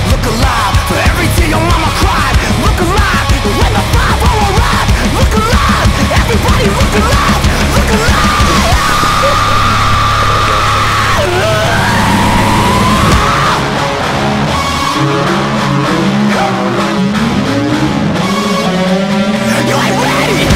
look alive. For every tear your mama cried, look alive. When the 5-0 arrived, look alive. Everybody look alive, look alive. You ain't ready.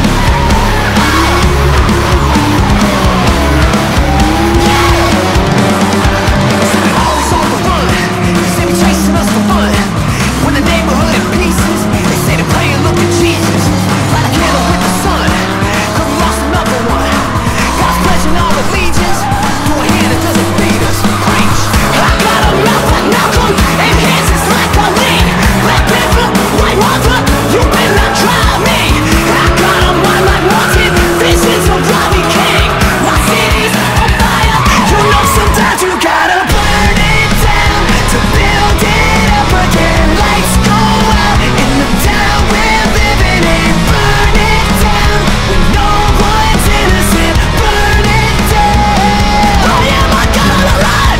Always on the run, they say we chasing us for fun. When the neighborhood in pieces, they say they're playing look at Jesus. Light a candle with the sun, 'cause we lost another one. God's pledging our allegiance to a hand that doesn't beat us. Preach. I got a mouth like Malcolm and hands just like Ali. Black Panther, White Panther, you better not try me. I got a mind like Martin, visions of Robbie King. My city's on fire, you know sometimes you gotta burn it down to build it up again. Lights go out in the town we're living in. Burn it down when no one's innocent. Burn it down. I am a gun on the run.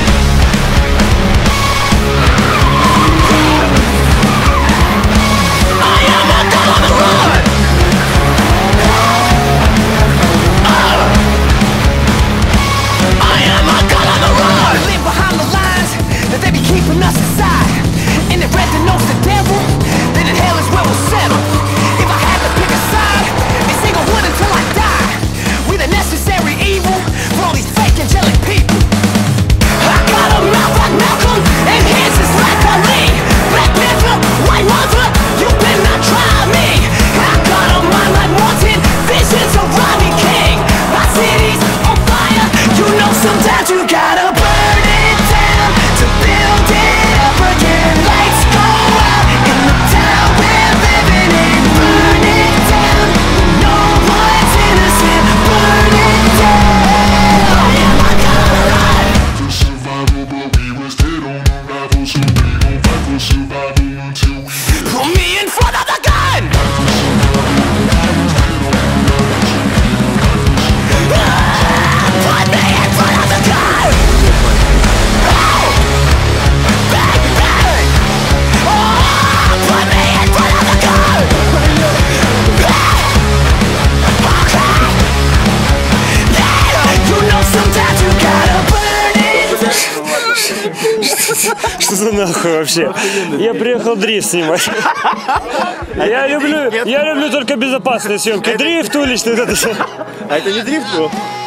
I am a gun on the run. I am a gun on the run. We live behind the lines that they be keeping us inside. And if red denotes the devil, then in hell is where we'll settle. If I had to pick a side, it's single one until I die. We the necessary evil for all these fake angelic people. I got a mouth like Malcolm and hands just like Ali. Black Panther, White Panther, you better not try me. I got a mind like Martin, visions of Robbie King. My city's on fire, you know sometimes you gotta burn it down to build it up again. Lights go out in the town we're living in. Burn it down when no one's innocent. Burn it down. I am a gun on the run. For survival, but we was dead on arrival, so we gon' fight for survival until we get Put me in front of the gun. Put me in front of the gun. Oh! Bang, bang. Oh, put me in front of the gun. Okay. Yeah, you know sometimes you gotta burn it. Что за нахуй вообще? Я приехал дрифт снимать. Я люблю только безопасные съемки. Дрифт уличный, вот это все. А это не дрифт был?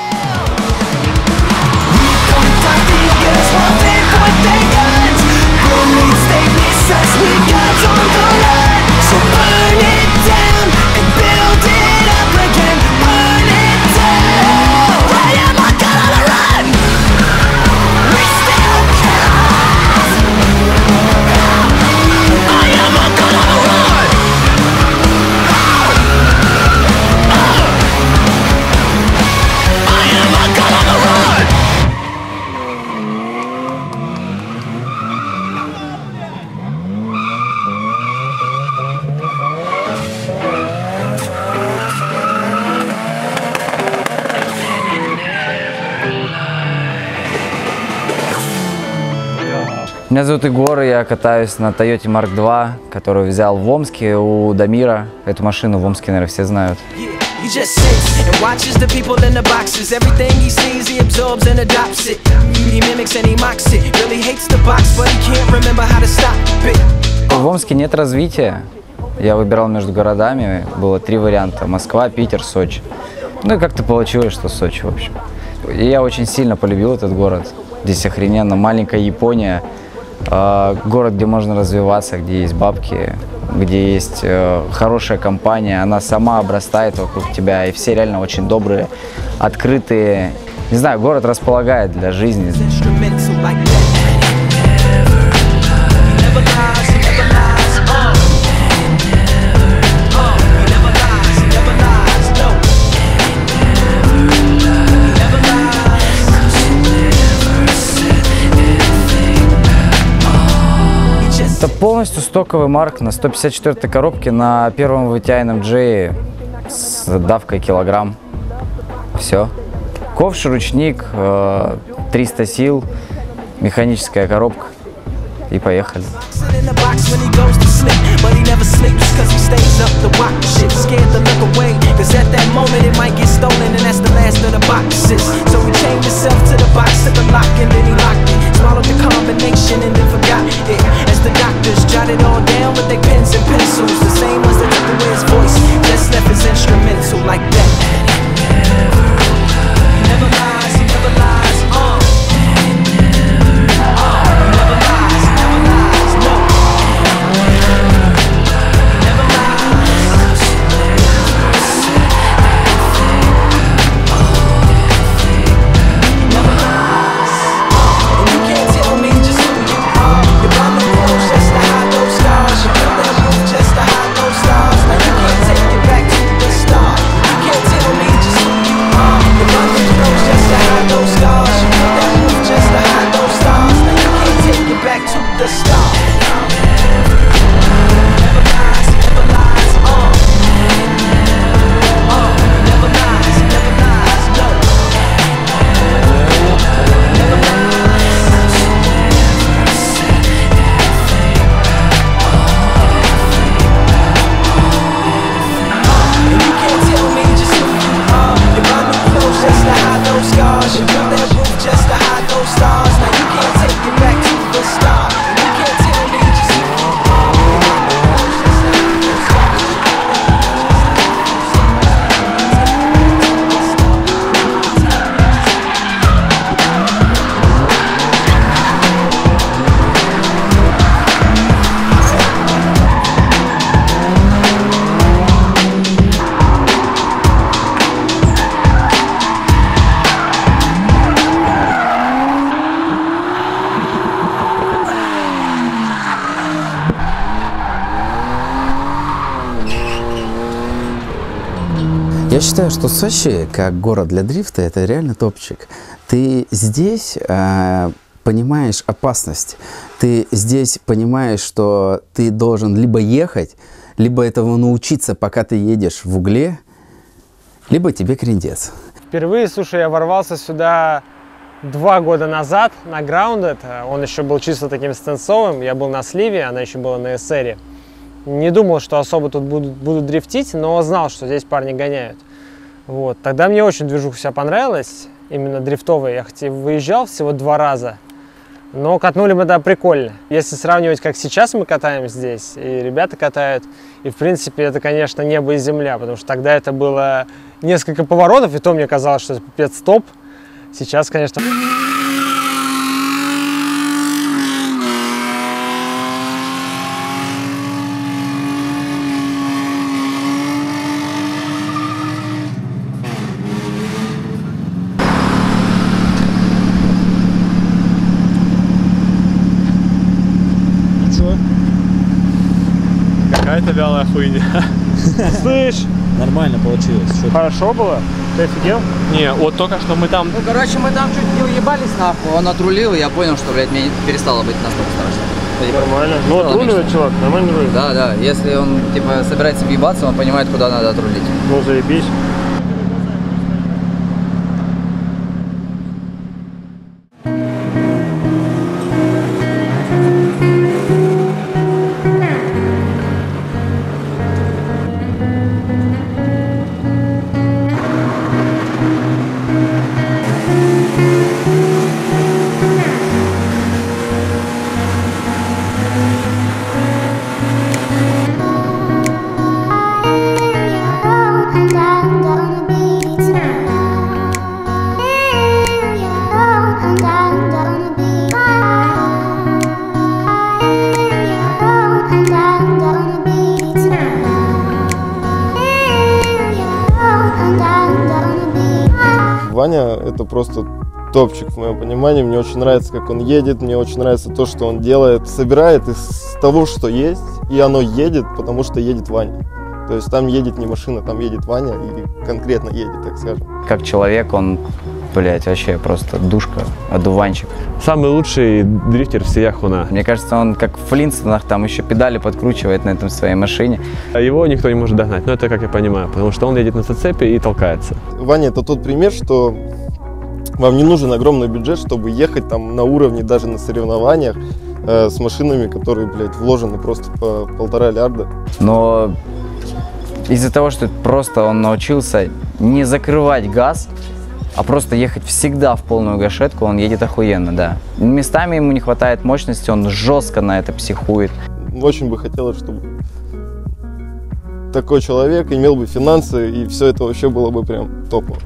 Меня зовут Егор, я катаюсь на Toyota Mark II, которую взял в Омске у Дамира. Эту машину в Омске, наверное, все знают. He just sits and watches the people in the boxes. Everything he sees, he absorbs and adopts it. He mimics and he mocks it. Really hates the box, but he can't remember how to stop it. В Омске нет развития. Я выбирал между городами. Было 3 варианта: Москва, Питер, Сочи. Ну и как-то получилось, что Сочи, в общем. И я очень сильно полюбил этот город. Здесь охрененно. Маленькая Япония. Город, где можно развиваться, где есть бабки, где есть хорошая компания. Она сама обрастает вокруг тебя. И все реально очень добрые, открытые. Не знаю, город располагает для жизни. Это полностью стоковый Марк на 154-й коробке на первом VTI NMJ с давкой килограмм. Все. Ковш, ручник, 300 сил, механическая коробка и поехали. in the box when he goes to sleep, but he never sleeps cause he stays up to watch shit. Scared to look away, cause at that moment it might get stolen, and that's the last of the boxes. So he chained himself to the box, to the lock, and then he locked it. Swallowed the combination and then forgot it. As the doctors jotted all down with their pens and pencils, the same ones that took away his voice, just left his instrumental like that. He never lies, he never lies. Я считаю, что Сочи, как город для дрифта, это реально топчик. Ты здесь понимаешь опасность. Ты здесь понимаешь, что ты должен либо ехать, либо этому научиться, пока ты едешь в угле, либо тебе крендец. Впервые, слушай, я ворвался сюда 2 года назад на Grounded. Он еще был чисто таким стенсовым. Я был на сливе, она еще была на SR. Не думал, что особо тут буду дрифтить, но знал, что здесь парни гоняют. Вот. Тогда мне очень движуха вся понравилась, именно дрифтовая. Я хоть и выезжал всего 2 раза, но катнули мы, да, прикольно. Если сравнивать, как сейчас мы катаем здесь, и ребята катают, и в принципе это, конечно, небо и земля, потому что тогда это было несколько поворотов, и то мне казалось, что это пипец топ. Сейчас, конечно... Какая-то вялая хуйня. Слышь, Нормально получилось. хорошо было? Ты офигел? Не, вот только что мы там... Ну, короче, мы там чуть не уебались нахуй. Он отрулил, и я понял, что, блядь, мне перестало быть настолько страшно. Нормально. Ну, отруливает, чувак, нормально рулит. Да, да. Если он, типа, собирается въебаться, он понимает, куда надо отрулить. Ну, заебись. Ваня — это просто топчик, в моем понимании. Мне очень нравится, как он едет, мне очень нравится то, что он делает. Собирает из того, что есть, и оно едет, потому что едет Ваня. То есть там едет не машина, там едет Ваня, и конкретно едет, так скажем. Как человек он, блядь, вообще просто душка, одуванчик. Самый лучший дрифтер всея Хуна. Мне кажется, он как в Флинстонах, там еще педали подкручивает на этом своей машине. Его никто не может догнать, но это как я понимаю, потому что он едет на зацепе и толкается. Ваня — это тот пример, что вам не нужен огромный бюджет, чтобы ехать там на уровне даже на соревнованиях. с машинами, которые, блядь, вложены просто по 1,5 миллиарда. Но из-за того, что просто он научился не закрывать газ, а просто ехать всегда в полную гашетку, он едет охуенно, да. Местами ему не хватает мощности, он жестко на это психует. Очень бы хотелось, чтобы такой человек имел бы финансы, и все это вообще было бы прям топово.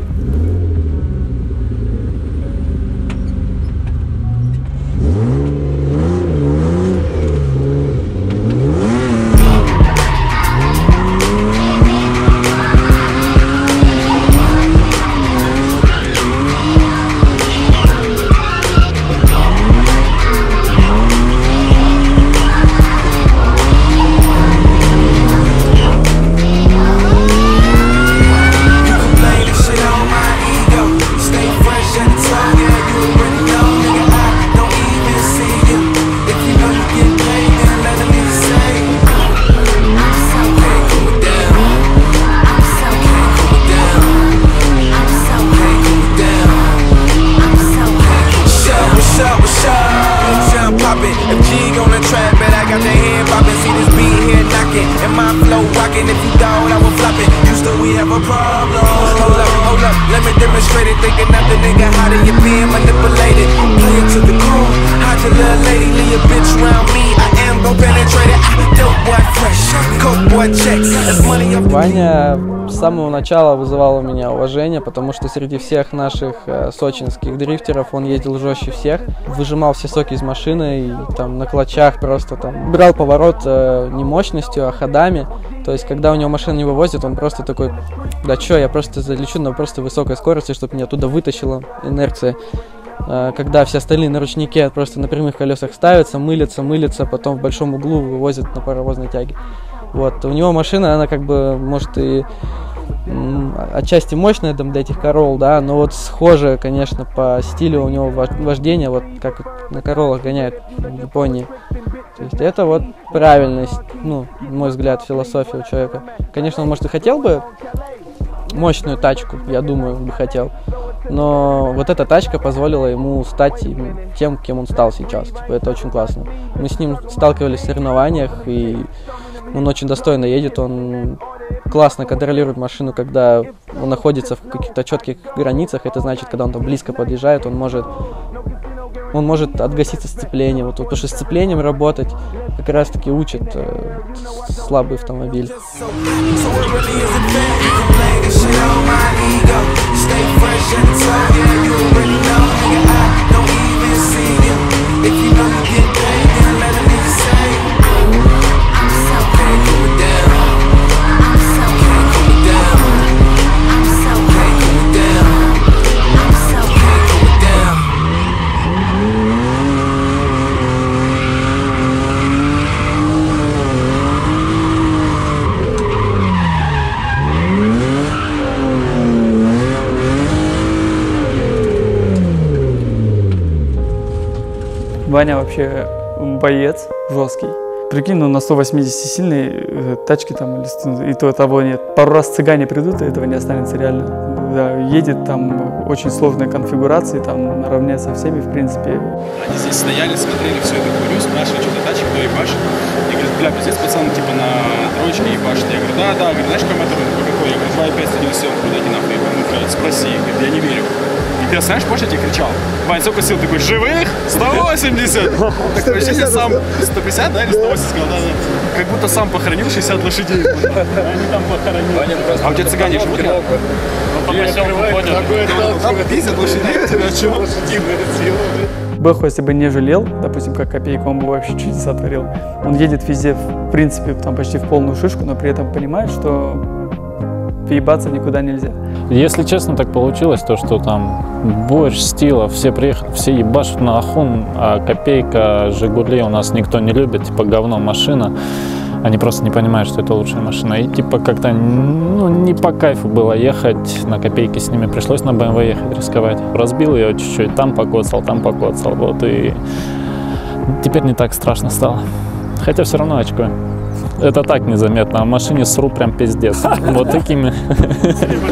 Ваня с самого начала вызывал у меня уважение, потому что среди всех наших сочинских дрифтеров он ездил жестче всех, выжимал все соки из машины и там на клатчах просто там брал поворот не мощностью, а ходами. То есть, когда у него машина не вывозит, он просто такой: да чё, я просто залечу на просто высокой скорости, чтобы меня оттуда вытащила инерция. Когда все остальные на ручнике просто на прямых колесах ставятся, мылятся, потом в большом углу вывозят на паровозной тяге. Вот, у него машина, она как бы, может, и отчасти мощная там, для этих Королл, да, но вот схожая, конечно, по стилю у него вождения, вот как на Короллах гоняют в Японии. То есть это вот правильность, ну, на мой взгляд, философия у человека. Конечно, он, может, и хотел бы мощную тачку, я думаю, бы хотел. Но вот эта тачка позволила ему стать тем, кем он стал сейчас. Типа, это очень классно. Мы с ним сталкивались в соревнованиях, и он очень достойно едет, он классно контролирует машину, когда он находится в каких-то четких границах. Это значит, когда он там близко подъезжает, он может отгаситься сцеплением. Вот, потому что сцеплением работать как раз-таки учит слабый автомобиль. Ваня вообще боец жесткий. Прикинь, ну на 180-сильной тачке там и того нет. Пару раз цыгане придут, и этого не останется реально. Да, едет там очень сложные конфигурации, там наравне со всеми, в принципе. Они здесь стояли, смотрели всю эту хуйню, спрашивали, что за тачка, кто ебашит. И говорят, бля, здесь пацаны типа на троечке ебашит. Я говорю, да, говорит, знаешь, какой мотор, какой? Я говорю, 2.5 197, куда иди нахуй. Он говорит, спроси, говорит, я не верю. И ты знаешь, позже я тебе кричал. Вань, сколько сил? Такой, живых? 180! Такое ощущение сам 150, да, или 180 сказал, да. Как будто сам похоронил 60 лошадей. Они там похоронили. А у тебя цыгане живут рядом? По поселку ходят. Там 50 лошадей у тебя, чего? Лошадиная сила. Бэху, если бы не жалел, допустим, как Копейка, он бы вообще чудеса творил. Он едет везде, в принципе, там почти в полную шишку, но при этом понимает, что въебаться никуда нельзя. Если честно, так получилось, то что там борщ, стила, все приехали, все ебашут на Ахун, а Копейка, Жигули у нас никто не любит, типа говно машина. Они просто не понимают, что это лучшая машина. И типа как-то, ну, не по кайфу было ехать на Копейке с ними. Пришлось на BMW ехать, рисковать. Разбил ее чуть-чуть, там покоцал. Вот, и теперь не так страшно стало. Хотя все равно очко. Это так незаметно, а в машине сру прям пиздец. Вот такими.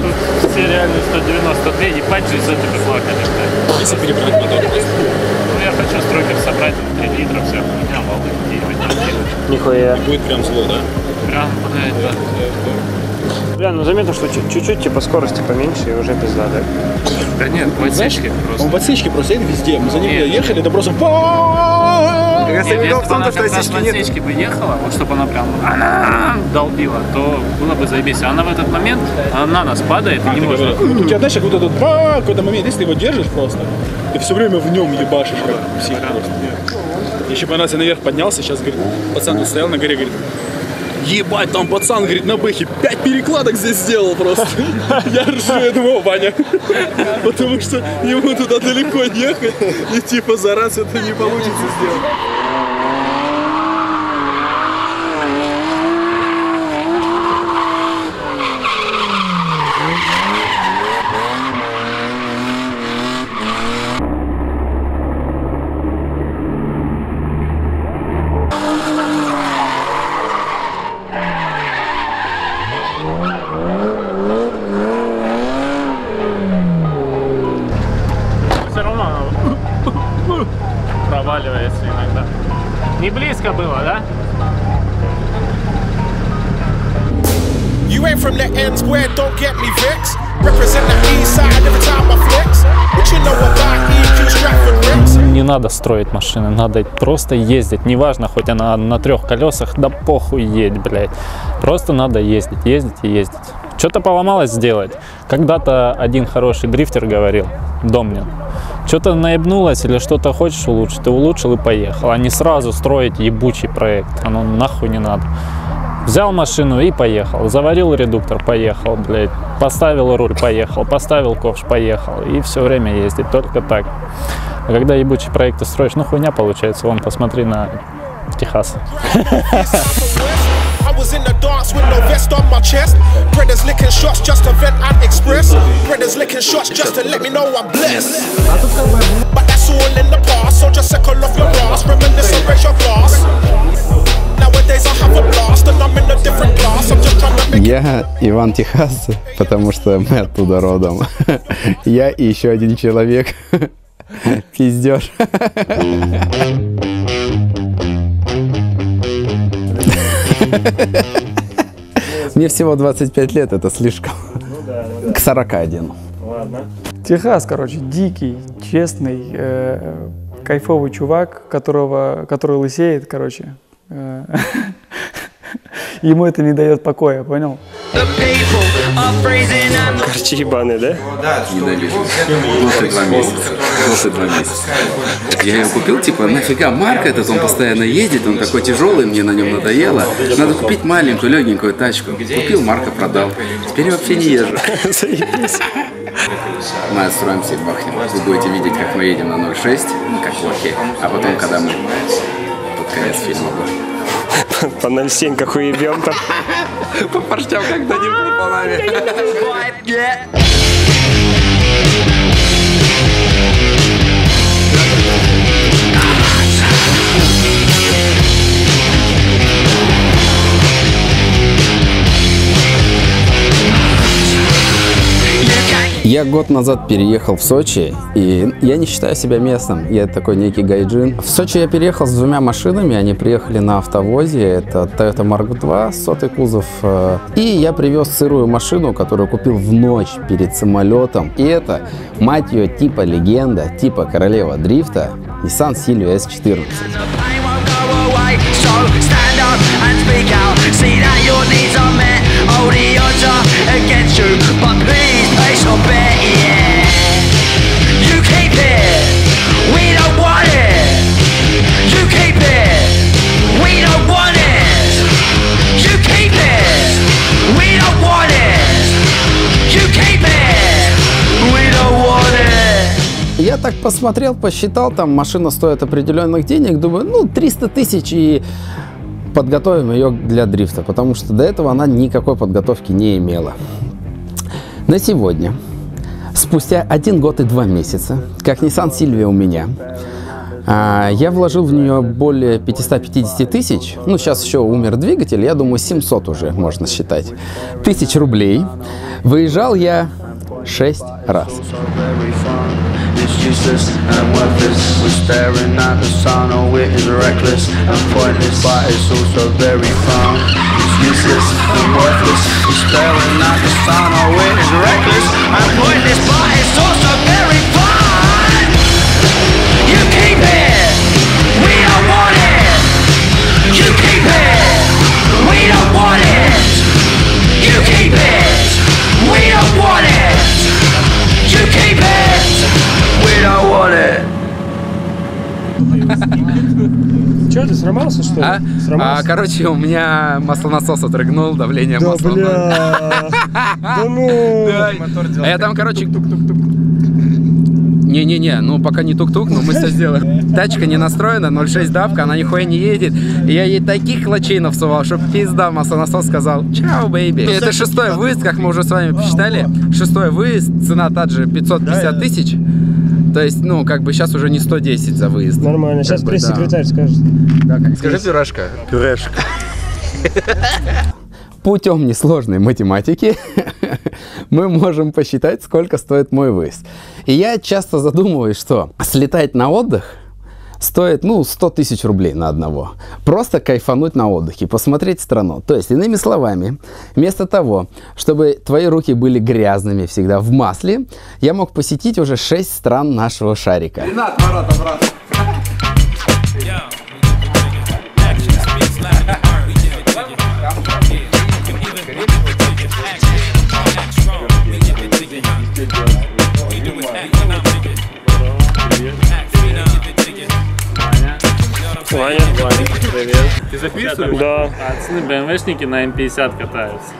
Все реально 192, ебать же из этого, конечно. Если перебрать мотор, Ну, я хочу стройкер собрать 3 литра, все, у меня волны, Нихуя. Будет прям зло, да? Прям, да. Бля, ну заметно, что чуть-чуть типа скорости поменьше и уже пизда, да? Да нет, в отсечке просто. Он в отсечке просто едет везде. Мы за ним Нет. ехали, это просто... Если в отсечке бы ехала, вот чтобы она прям долбила, то было бы заебись. Она в этот момент, она на нас падает и не может. У тебя, знаешь, как вот этот какой-то момент, если ты его держишь просто, ты все время в нем ебашишь, как псих просто. Еще понравился, наверх поднялся, сейчас, говорит, пацан тут стоял на горе, говорит, ебать, там пацан, говорит, на бэхе 5 перекладок здесь сделал просто. Я ржу, я думаю, Ваня. Потому что ему туда далеко ехать, и типа за раз это не получится сделать. Все равно проваливается иногда. Не близко было, да? You ain't from the end square, don't get me vexed. Represent the east side every time I flex. What you know about EQ Stratford Ricks? Не надо строить машины, надо просто ездить. Неважно, хоть она на 3 колесах, да похуй едь, блядь. Просто надо ездить, ездить и ездить. Что-то поломалось сделать. Когда-то один хороший дрифтер говорил, Домнин, что-то наебнулось или что-то хочешь улучшить, ты улучшил и поехал. А не сразу строить ебучий проект, оно нахуй не надо. Взял машину и поехал, заварил редуктор, поехал, блядь, поставил руль, поехал, поставил ковш, поехал. И все время ездить, только так. А когда ебучие проекты строишь, ну хуйня получается, вон, посмотри на Техас. I was in the dance with no vest on my chest. Brothers licking shots just to vent and express. Brothers licking shots just to let me know I'm blessed. But that's all in the past, so just circle off your ass. Reminisce and raise your glass. Nowadays I have a blast and I'm in a different class. I'm just trying to make Я Иван Техас, потому что мы оттуда родом. Я и еще один человек. Пиздеж. Мне всего 25 лет, это слишком. К 41. Ладно. Техас, короче, дикий, честный, кайфовый чувак, который лысеет, короче. Ему это не дает покоя, понял? Короче, ебаный, да? Ненавижу. Слушай, 2 месяца. Слушай, 2 месяца. Я его купил, типа, нафига Марк этот, он постоянно едет, он такой тяжелый, мне на нем надоело. Надо купить маленькую, легенькую тачку. Купил, Марка продал. Теперь я вообще не езжу. Мы отстроимся и бахнем. Вы будете видеть, как мы едем на 0.6, как лохи. А потом, когда мы под конец фильма будем. По 0.7 как уебем там. По парчам как дадим пополами. Я год назад переехал в Сочи, и я не считаю себя местным, я такой некий гайджин. В Сочи я переехал с 2 машинами, они приехали на автовозе, это Toyota Mark II, 100-й кузов, и я привез сырую машину, которую купил в ночь перед самолетом, и это, мать ее, типа легенда, типа королева дрифта, Nissan Silvia S14. Я так посмотрел, посчитал, там машина стоит определенных денег, думаю, ну 300 тысяч и подготовим ее для дрифта, потому что до этого она никакой подготовки не имела. На сегодня, спустя 1 год и 2 месяца, как Nissan Silvia у меня, я вложил в нее более 550 тысяч, ну сейчас еще умер двигатель, я думаю 700 уже можно считать, тысяч рублей. Выезжал я 6 раз. It's useless and worthless. We're staring at the sun, oh it is reckless and pointless, but it's also very fun. It's useless and worthless. We're staring at the sun, oh it is reckless and pointless, but it's also very fun. You keep it, we don't want it. You keep it, we don't want it. You keep it, we don't want it. You keep it, we don't want it. Че, ты срамался, что ли? Короче, у меня маслонасос отрыгнул, давление масла. Да ну! А я там, короче... Не-не-не, ну пока не тук-тук, но мы все сделаем. Тачка не настроена, 0,6 давка, она нихуя не едет. И я ей таких клочей навсувал, что пизда, маслонасос сказал: чао, бэйби. Это 6-й выезд, как мы уже с вами посчитали. 6-й выезд, цена также 550 тысяч. То есть, ну, как бы сейчас уже не 110 за выезд. Нормально, сейчас пресс-секретарь скажет. Скажи пюрешка. Пюрешка. Путем несложной математики мы можем посчитать, сколько стоит мой выезд. И я часто задумываюсь, что слетать на отдых стоит, ну, 100 тысяч рублей на одного. Просто кайфануть на отдыхе, посмотреть страну. То есть, иными словами, вместо того, чтобы твои руки были грязными всегда в масле, я мог посетить уже 6 стран нашего шарика. Ренат, Марат, обратно. Ваня, привет. Ты записываешь? Да. Пацаны, БМВшники на М50 катаются.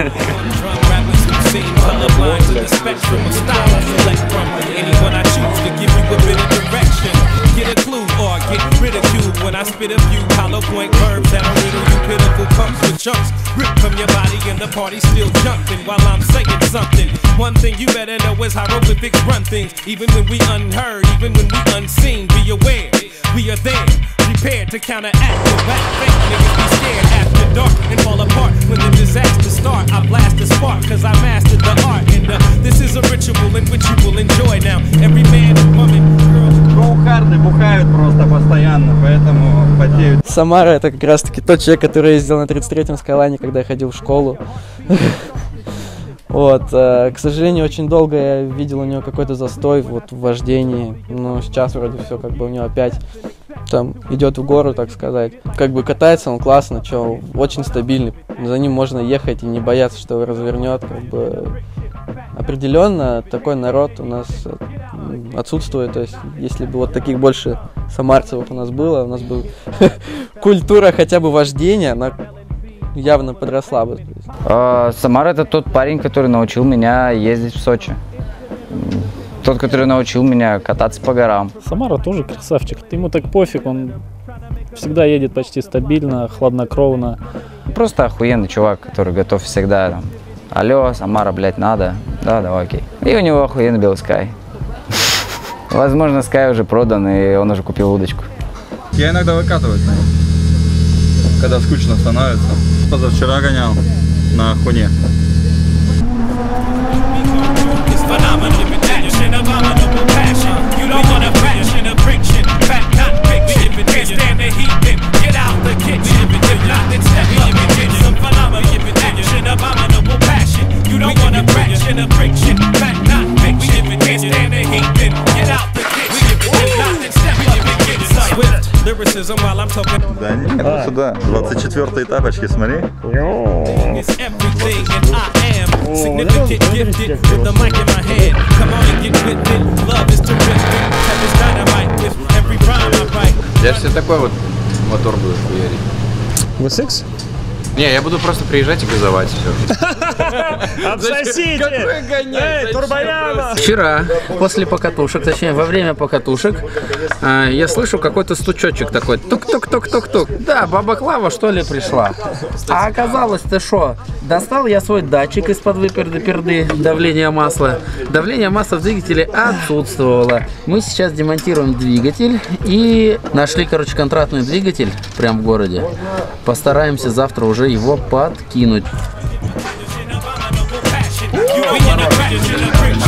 Get a clue or get ridiculed when I spit a few hollow point verbs that are riddle you pitiful pumps with chunks ripped from your body and the party still jumping while I'm saying something. One thing you better know is hieroglyphics run things, even when we unheard, even when we unseen. Be aware, we are there, prepared to counteract the whack fake niggas be scared after dark and fall apart when the disaster start. I blast the spark cause I mastered the art and this is a ritual in which you will enjoy now. Every man, woman, girl. Гоухарды бухают просто постоянно, поэтому потеют. Самара — это как раз-таки тот человек, который ездил на 33-м Скайлайне, когда я ходил в школу. Вот, к сожалению, очень долго я видел у него какой-то застой вот в вождении, но сейчас вроде все как бы у него опять там идет в гору, так сказать. Как бы катается он классно, что очень стабильный, за ним можно ехать и не бояться, что его развернет, как бы. Определенно такой народ у нас отсутствует, то есть если бы вот таких больше самарцев у нас было, у нас бы культура хотя бы вождения, она явно подросла бы. Самара — это тот парень, который научил меня ездить в Сочи. Тот, который научил меня кататься по горам. Самара тоже красавчик. Ему так пофиг, он всегда едет почти стабильно, хладнокровно. Просто охуенный чувак, который готов всегда там: алло, Самара, блядь, надо? Да, давай, окей. И у него охуенный белый Скай. Возможно, Скай уже продан, и он уже купил удочку. Я иногда выкатываюсь, когда скучно становится. Позавчера гонял на Хуне. You don't wanna fraction of friction, back not fix it. Can't stand the heat, then get out the kitchen. Not and step up and get swift lyricism while I'm talking. Да нет, сюда. 24-й тапочки, смотри. It's everything and I am significant, gifted with the mic in my head. Come on and get with it. Love is terrific. Have this dynamite with every rhyme I write. Я же себе такой вот мотор буду хуярить. VSX? Не, я буду просто приезжать и газовать все. Обсосите! Эй, турбояма! Вчера, после покатушек, точнее, во время покатушек, я слышу какой-то стучочек такой. Тук-тук-тук-тук-тук. Да, баба Клава, что ли, пришла? А оказалось-то что? Достал я свой датчик из-под выперды давления масла. Давление масла в двигателе отсутствовало. Мы сейчас демонтируем двигатель и нашли, короче, контрактный двигатель прямо в городе. Постараемся завтра уже его подкинуть.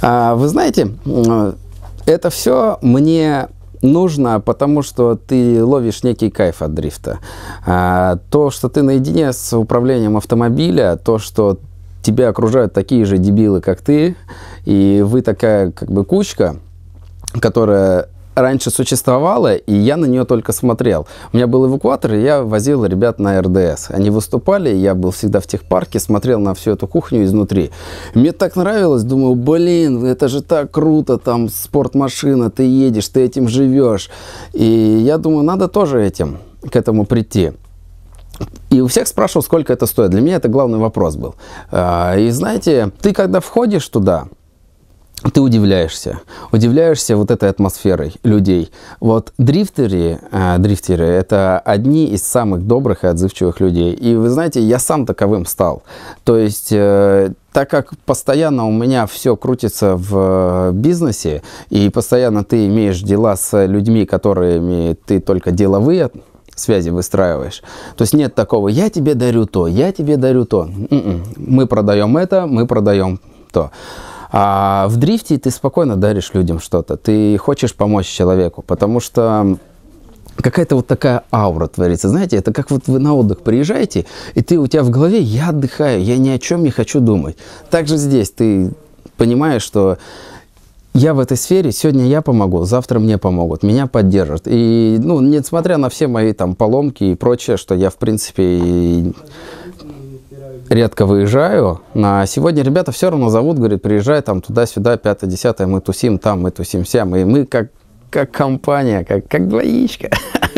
Вы знаете, это все мне нужно, потому что ты ловишь некий кайф от дрифта. То, что ты наедине с управлением автомобиля, то, что тебя окружают такие же дебилы, как ты, и вы такая как бы кучка, которая раньше существовала, и я на нее только смотрел. У меня был эвакуатор, и я возил ребят на РДС. Они выступали, я был всегда в техпарке, смотрел на всю эту кухню изнутри. Мне так нравилось, думаю, блин, это же так круто, там спортмашина, ты едешь, ты этим живешь. И я думаю, надо тоже к этому прийти. И у всех спрашивал, сколько это стоит. Для меня это главный вопрос был. И знаете, ты когда входишь туда, ты удивляешься вот этой атмосферой людей. Вот дрифтеры это одни из самых добрых и отзывчивых людей. И вы знаете, я сам таковым стал. То есть, так как постоянно у меня все крутится в бизнесе, и постоянно ты имеешь дела с людьми, которыми ты только деловые связи выстраиваешь. То есть нет такого, я тебе дарю то, я тебе дарю то. Мы продаем это, мы продаем то. А в дрифте ты спокойно даришь людям что-то. Ты хочешь помочь человеку, потому что какая-то вот такая аура творится. Знаете, это как вот вы на отдых приезжаете, и у тебя в голове я отдыхаю, я ни о чем не хочу думать. Также здесь ты понимаешь, что я в этой сфере, сегодня я помогу, завтра мне помогут, меня поддержат. И, несмотря на все мои там поломки и прочее, что я, в принципе, редко выезжаю, на сегодня ребята все равно зовут, говорят, приезжай там туда-сюда, 5-10, мы тусим там, мы тусим сям, и мы как компания, как двоичка.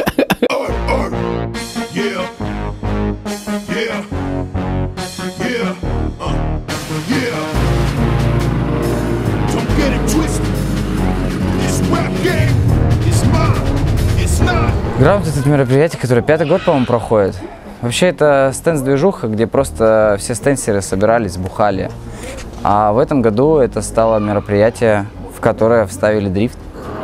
Граунд — это мероприятие, которое 5-й год, по-моему, проходит. Вообще это стенс-движуха, где просто все стенсеры собирались, бухали. А в этом году это стало мероприятие, в которое вставили дрифт.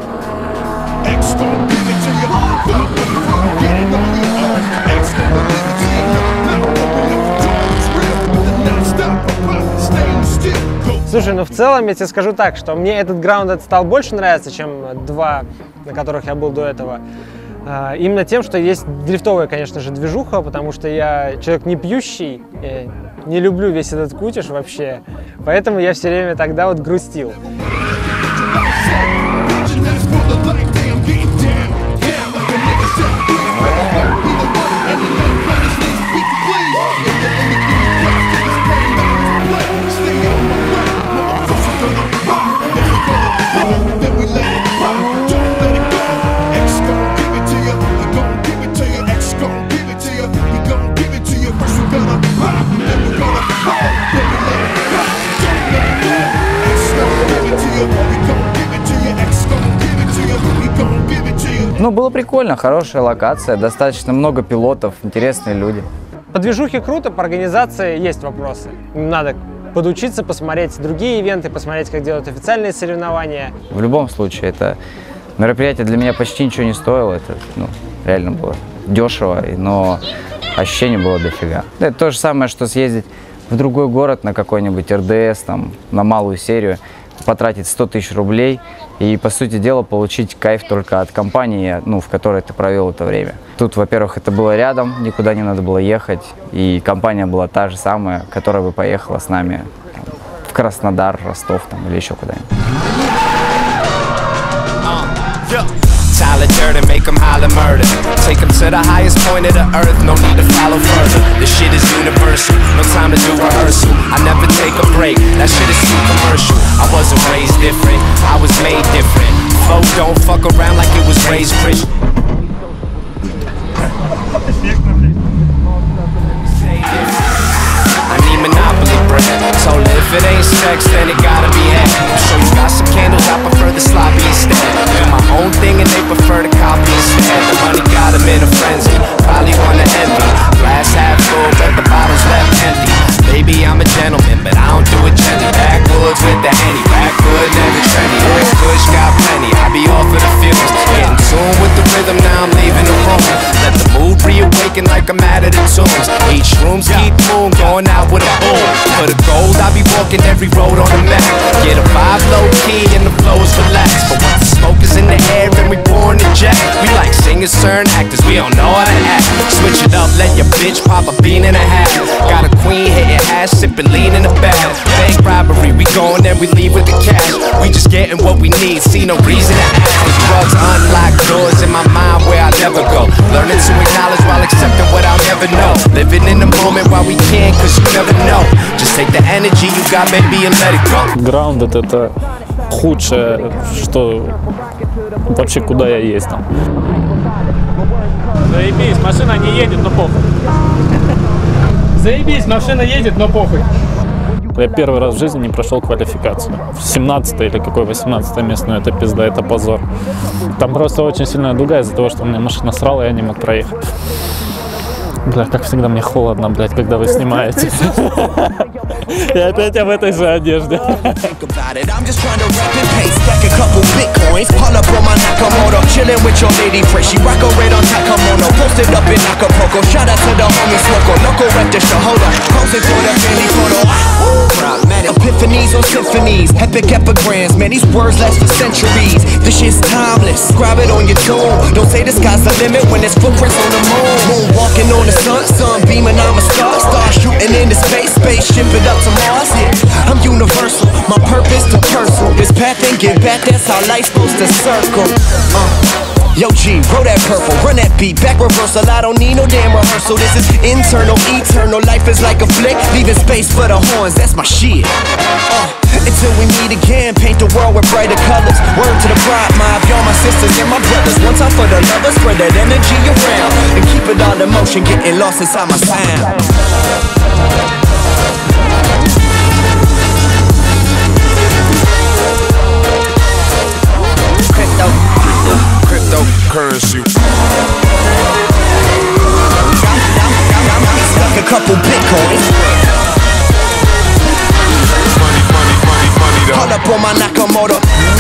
Слушай, в целом я тебе скажу так, что мне этот граунд стал больше нравиться, чем два, на которых я был до этого. Именно тем, что есть дрифтовая, конечно же, движуха, потому что я человек не пьющий, не люблю весь этот кутеж вообще, поэтому я все время тогда вот грустил. Было прикольно, хорошая локация, достаточно много пилотов, интересные люди. По движухе круто, по организации есть вопросы. Надо подучиться, посмотреть другие ивенты, посмотреть, как делают официальные соревнования. В любом случае, это мероприятие для меня почти ничего не стоило, это реально было дешево, но ощущение было дофига. Это то же самое, что съездить в другой город на какой-нибудь РДС, там, на малую серию, потратить 100 тысяч рублей и, по сути дела, получить кайф только от компании, в которой ты провел это время. Тут, во-первых, это было рядом, никуда не надо было ехать, и компания была та же самая, которая бы поехала с нами в Краснодар, Ростов или еще куда-нибудь. Tyler Durden, make them holler murder. Take them to the highest point of the earth, no need to follow further. This shit is universal, no time to do rehearsal. I never take a break, that shit is too commercial. I wasn't raised different, I was made different. Folks don't fuck around like it was raised Christian. I need Monopoly bread, so if it ain't sex, then it gotta be head. I'm sure you got some candles, I prefer the sloppy instead. Do my own thing and they prefer to copy instead. The money got them in a frenzy, probably wanna envy. Glass half full, but the bottle's left empty. Baby, I'm a gentleman, but I don't do it gently. Backwoods with the Henny, backwood never trendy. This push got plenty, I be off of the fumes. Getting tuned with the rhythm, now I'm leaving the room. Let the mood reawaken like I'm out of the tombs. Each room's keep moving, going out with a boom. For the gold, I be walking every road on the map. Get a vibe low, bitch, pop a bean and a half. Got a queen hitting ass, sipping lean in the bath. Bank robbery, we going and we leave with the cash. We just getting what we need, see no reason to ask. Drugs unlock doors in my mind where I never go. Learning to acknowledge while accepting what I'll never know. Living in the moment while we can, cause you never know. Just take the energy you got, baby, and let it go. Grounded — это худшее, что вообще куда я ездил. Заебись, машина не едет, но похуй. Заебись, машина едет, но похуй. Я первый раз в жизни не прошел квалификацию. 17-е или какое 18-е место, ну это пизда, это позор. Там просто очень сильная дуга из-за того, что у меня машина срала, и я не мог проехать. Бля, как всегда мне холодно, блядь, когда вы снимаете. И опять я в этой же одежде. I'm just trying to rap and pace, stack a couple bitcoins, pull up on my Nakamoto, chillin' with your lady friend, she rock a red on Takamono, posted up in Acapulco, shout out to the homie Smoko, local rep the show, hold up, posing for the family photo. Epiphanies on symphonies, epic epigrams, man, these words last for centuries. This shit's timeless, scribe it on your tomb. Don't say the sky's the limit when there's footprints on the moon. Moon walking on the sun, sun beaming, I'm a star. Star shooting into space, spaceship it up to Mars. Yeah, I'm universal, my purpose to personal. This path and get back, that's how life's supposed to circle. Yo G, roll that purple, run that beat, back reversal. I don't need no damn rehearsal. This is internal, eternal. Life is like a flick, leaving space for the horns. That's my shit. Until we meet again, paint the world with brighter colors. Word to the bride mob, y'all my sisters and my brothers. One time for the lovers, spread that energy around and keep it all in motion, getting lost inside my sound. Cryptocurrency. Stuck a couple bitcoins. Hold up on my Nakamoto.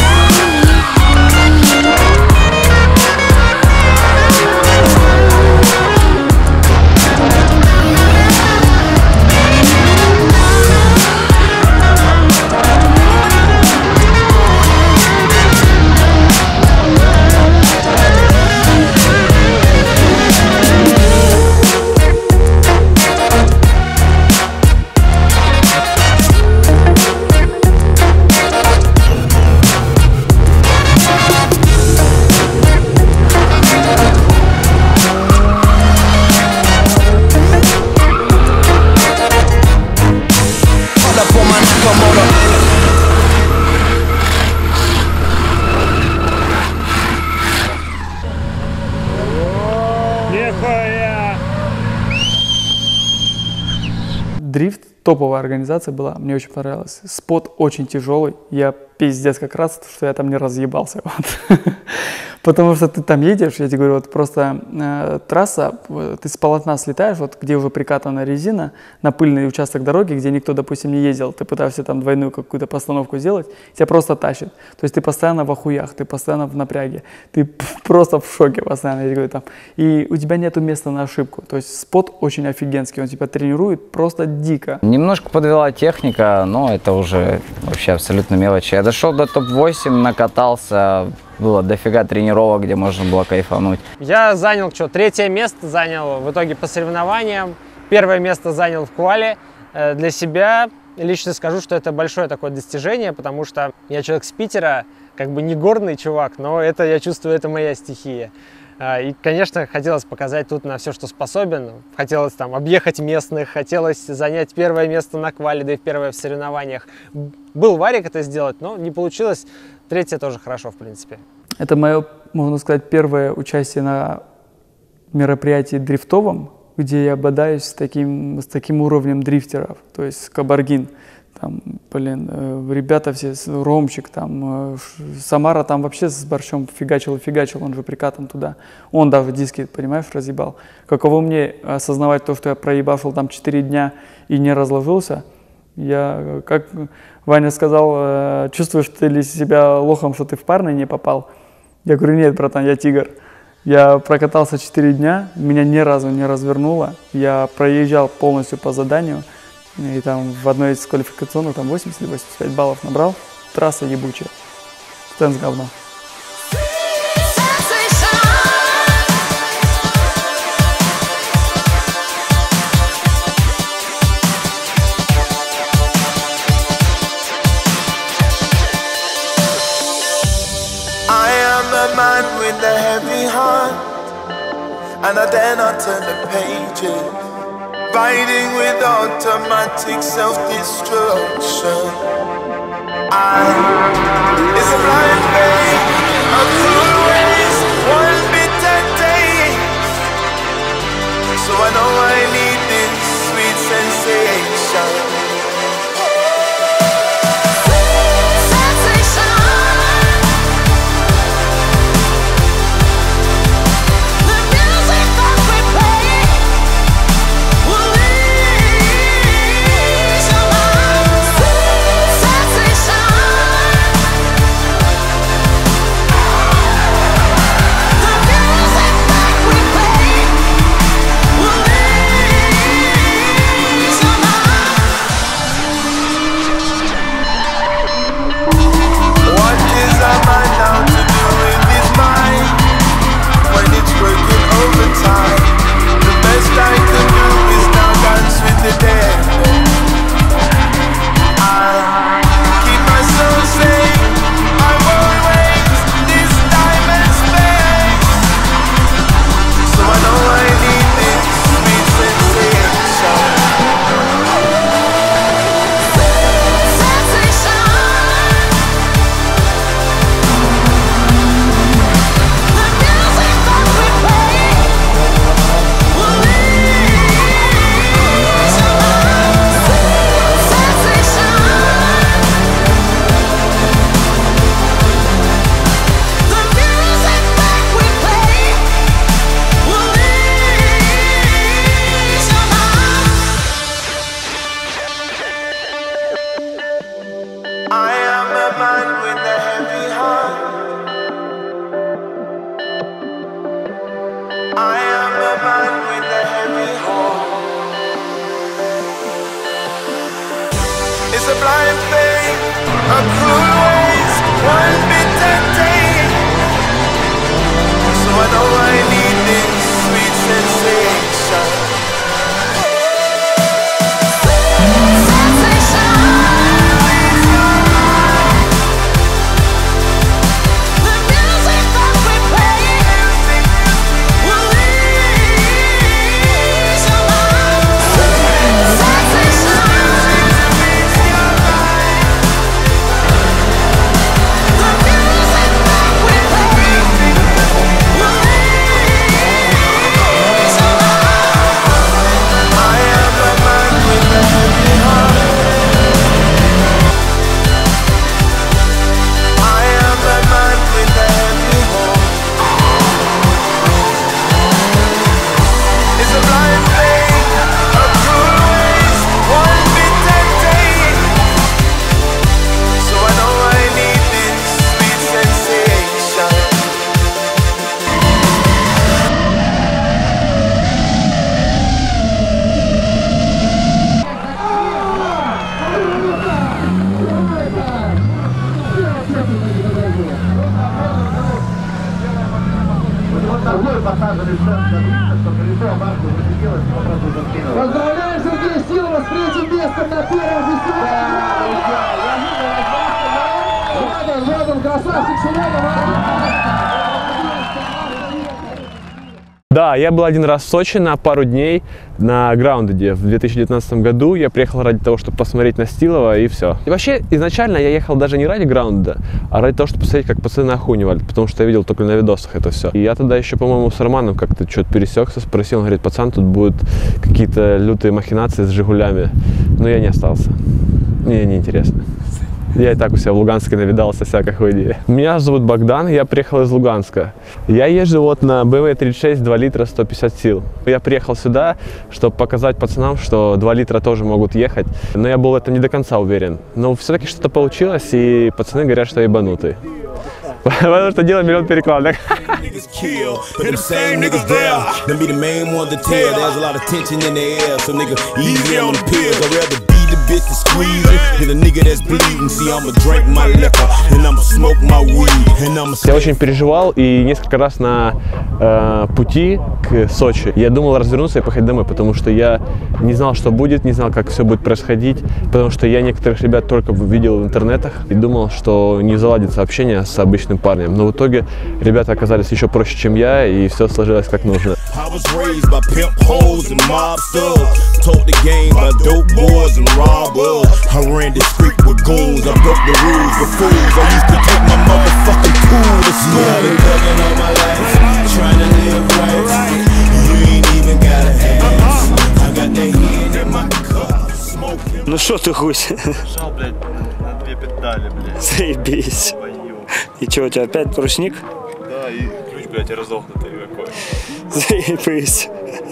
Дрифт, топовая организация была, мне очень понравилось. Спот очень тяжелый, я пиздец как раз, что я там не разъебался. Вот. Потому что ты там едешь, я тебе говорю, вот просто трасса, ты с полотна слетаешь, вот где уже прикатана резина, на пыльный участок дороги, где никто, допустим, не ездил, ты пытаешься там двойную какую-то постановку сделать, тебя просто тащит. То есть ты постоянно в охуях, ты постоянно в напряге, ты просто в шоке постоянно, я говорю, там. И у тебя нету места на ошибку. То есть спот очень офигенский, он тебя тренирует просто дико. Немножко подвела техника, но это уже вообще абсолютно мелочи. Я дошел до топ-8, накатался. Было дофига тренировок, где можно было кайфануть. Я занял, третье место занял в итоге по соревнованиям. Первое место занял в квале. Для себя лично скажу, что это большое такое достижение, потому что я человек с Питера, как бы не горный чувак, но это, я чувствую, это моя стихия. И, конечно, хотелось показать тут на все, что способен. Хотелось там объехать местных, хотелось занять первое место на квале, да и первое в соревнованиях. Был варик это сделать, но не получилось. Третье тоже хорошо, в принципе. Это мое, можно сказать, первое участие на мероприятии дрифтовом, где я бодаюсь с таким уровнем дрифтеров, то есть Кабаргин. Там, блин, ребята все, Ромчик, там, Самара там вообще с борщом фигачил, он же прикатом туда. Он даже диски, понимаешь, разъебал. Каково мне осознавать то, что я проебашил там 4 дня и не разложился? Я, как Ваня сказал, чувствуешь ты ли себя лохом, что ты в парный не попал? Я говорю, нет, братан, я тигр. Я прокатался 4 дня, меня ни разу не развернуло. Я проезжал полностью по заданию. И там в одной из квалификационных там 80 или 85 баллов набрал. Трасса ебучая. Стенс говно. and I dare not turn the pages. Riding with automatic self-destruction. It's a blind faith, a cruel race, one bitter day. So I know I need this sweet sensation. It's a blind faith, a cruel ways, one bitter day. So I know I need this sweet sensation. Поздравляем Сергея Силова с третьим местом на первом фестивале! Рядом, красавчик Ширянов! Да, я был один раз в Сочи на пару дней на Grounded в 2019 году. Я приехал ради того, чтобы посмотреть на Стилова, и все. И вообще, изначально я ехал даже не ради Grounded, а ради того, чтобы посмотреть, как пацаны охунивали, потому что я видел только на видосах это все. И я тогда еще, по-моему, с Романом как-то что-то пересекся, спросил, он говорит: пацан, тут будут какие-то лютые махинации с Жигулями. Но я не остался. Мне неинтересно. Я и так у себя в Луганске навидался всякой хуйни. Меня зовут Богдан, я приехал из Луганска. Я езжу вот на BMW 36 2 литра 150 сил. Я приехал сюда, чтобы показать пацанам, что 2 литра тоже могут ехать. Но я был в этом не до конца уверен. Но все-таки что-то получилось, и пацаны говорят, что я ебанутый. Потому что дело миллион перекладок. bitch that's squeezing than a nigga that's bleeding. See, I'ma drink my liquor and I'ma smoke my weed and I'ma. Я очень переживал, и несколько раз на пути к Сочи я думал развернуться и поехать домой, потому что я не знал, что будет, не знал, как все будет происходить, потому что я некоторых ребят только видел в интернетах и думал, что не заладится общение с обычным парнем. Но в итоге ребята оказались еще проще, чем я, и все сложилось как нужно. Ну что ты, Хусь? Жал, блядь, на 2 педали, блядь. Заебись. И что, у тебя опять ручник? Да, и ключ, блядь, разохнутый какой. Заебись.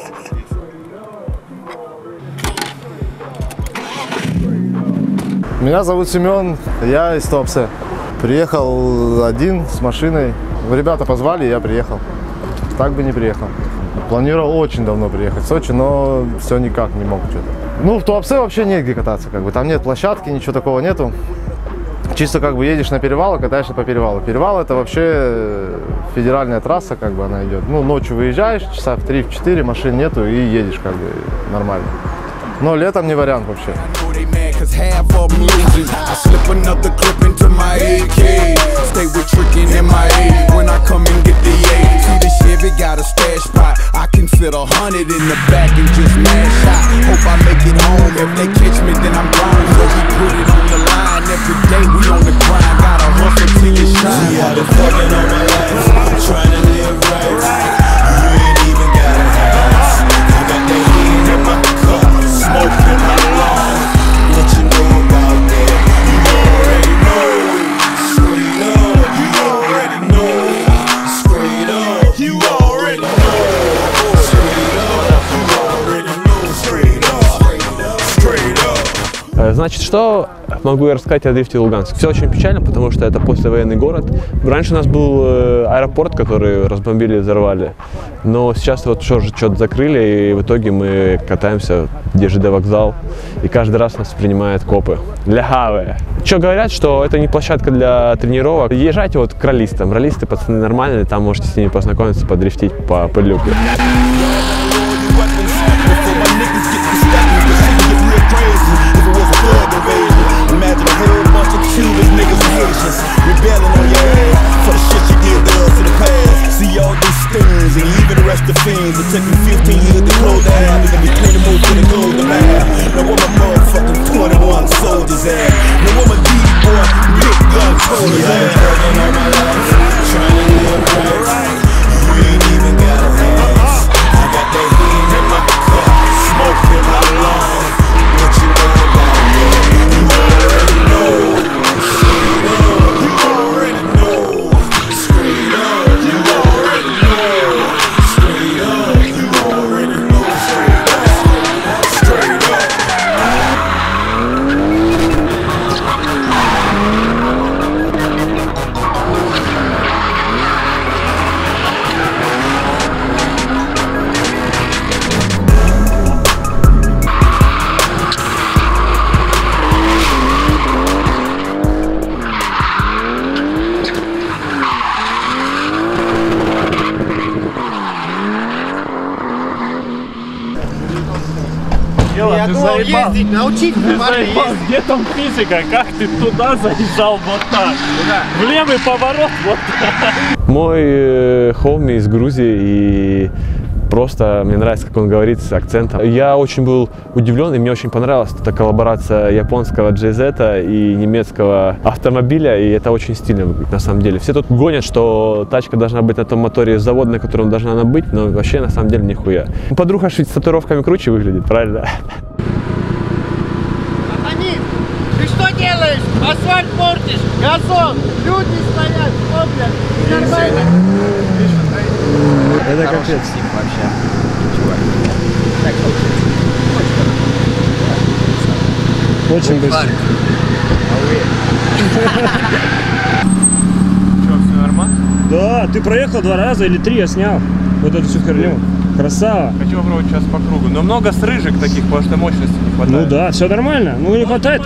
Меня зовут Семен, я из Туапсе. Приехал один с машиной. Ребята позвали, я приехал. Так бы не приехал. Планировал очень давно приехать в Сочи, но все никак не мог что-то. Ну, в Туапсе вообще негде кататься, как бы. Там нет площадки, ничего такого нету. Чисто как бы едешь на перевал и катаешься по перевалу. Перевал это вообще федеральная трасса, как бы она идет. Ну, ночью выезжаешь, часа в 3-4, машин нету и едешь как бы нормально. Но летом не вариант вообще. Cause half of them losing. I slip another clip into my AK. Stay with tricking in my A when I come and get the A. See the Chevy got a stash spot. I can fit 100 in the back and just mash out. Hope I make it home. If they catch me, then I'm gone. So we put it on the line. Every day we on the grind. Gotta hustle till you shine. See, I've been fucking on my life, trying to live right. You ain't even gotta ask. I got that hand in my cup, smoking my lungs. What you know about that? You already know. Straight up, you already know. Straight up, you already know. Straight up, you already know. Straight up, straight up. Значит, что могу я рассказать о дрифте Луганск? Все очень печально, потому что это послевоенный город. Раньше у нас был аэропорт, который разбомбили и взорвали. Но сейчас вот что-то закрыли, и в итоге мы катаемся, где ЖД вокзал. И каждый раз нас принимают копы. Лягавые. Что говорят, что это не площадка для тренировок. Езжайте вот к раллистам. Раллисты, пацаны, нормальные, там можете с ними познакомиться, подрифтить по люке. Imagine a whole bunch of Cubans, niggas and Haitians rebelling on your ass for the shit you did to us in the past. See all these stings and even the rest of fiends. It took me 15 years to close the alley, then we 20 more to the gold to man. Now where my motherfucking 21 soldiers at? Now where my D-boy, big gun soldiers at? Working on my life, trying to live right. You ain't even gotta ask. I got that hand in my cup, smoke in my lungs. What you know about that? You already know. Straight up, you already know. Straight up, you already know. Straight up, you already know. Straight up, straight up. Я думал ездить, научить Где там физика? Как ты туда заезжал вот так? В левый поворот вот так. Мой хоми из Грузии, и просто мне нравится, как он говорит с акцентом. Я очень был удивлен, и мне очень понравилась эта коллаборация японского GZ и немецкого автомобиля, и это очень стильно выглядит на самом деле. Все тут гонят, что тачка должна быть на том моторе завода, на котором должна она быть, но вообще на самом деле нихуя. Подруга с татуировками круче выглядит, правильно? Ты что делаешь? Асфальт портишь, газон, люди стоят, смотрят, нормально. Это капец. Вообще. Очень быстро. Что, все нормально? Да, ты проехал 2 раза или 3, я снял вот эту всю херню. Красава. Хочу попробовать сейчас по кругу. Но много с рыжик таких, потому что мощности не хватает. Ну да, все нормально. Ну не хватает.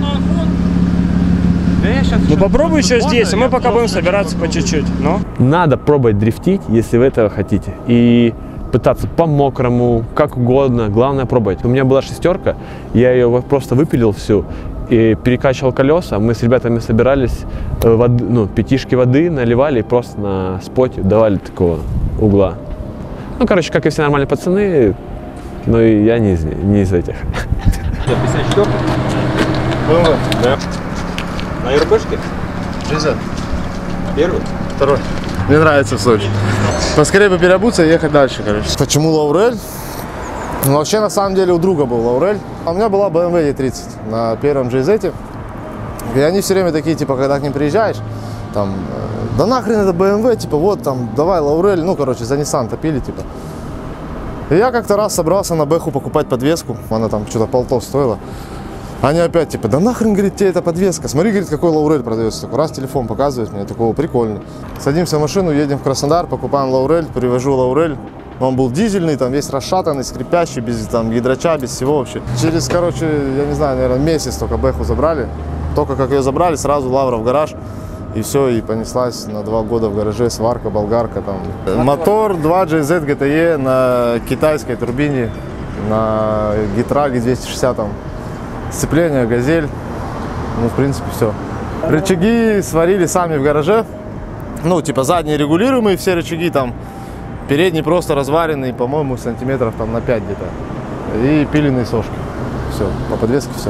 Ну попробуй еще здесь, а мы пока будем собираться по чуть-чуть. Но надо пробовать дрифтить, если вы этого хотите. И пытаться по-мокрому, как угодно. Главное пробовать. У меня была шестерка, я ее просто выпилил всю и перекачивал колеса. Мы с ребятами собирались, пятишки воды наливали и просто на споте давали такого угла. Ну, короче, как и все нормальные пацаны, но и я не из этих. 54? БМВ? Да. На РБшке? GZ. Первый? Второй. Мне нравится в Сочи. Поскорее бы переобуться и ехать дальше, короче. Почему Лаурель? Ну, вообще, на самом деле, у друга был Лаурель. А у меня была BMW E30 на первом GZ. И они все время такие, типа, когда к ним приезжаешь, там, да нахрен это BMW, типа, вот, там, давай Лаурель, ну, короче, за Nissan топили, типа. И я как-то раз собрался на Бэху покупать подвеску, она там что-то полтос стоила. Они опять, типа, да нахрен, говорит, тебе эта подвеска, смотри, говорит, какой Лаурель продается. Такой раз телефон показывает мне, такого прикольный. Садимся в машину, едем в Краснодар, покупаем Лаурель, привожу Лаурель. Он был дизельный, там весь расшатанный, скрипящий, без там гидрача, без всего вообще. Через, короче, я не знаю, наверное, месяц только Бэху забрали. Только как ее забрали, сразу Лавра в гараж. И все, и понеслась на 2 года в гараже сварка, болгарка там. Мотор 2 GZ GTE на китайской турбине, на Гитраге 260 там. Сцепление, газель, ну, в принципе, все. Рычаги сварили сами в гараже. Ну, типа, задние регулируемые все рычаги там. Передний просто разваренный, по-моему, сантиметров там на 5 где-то. И пиленные сошки. Все, по подвеске все.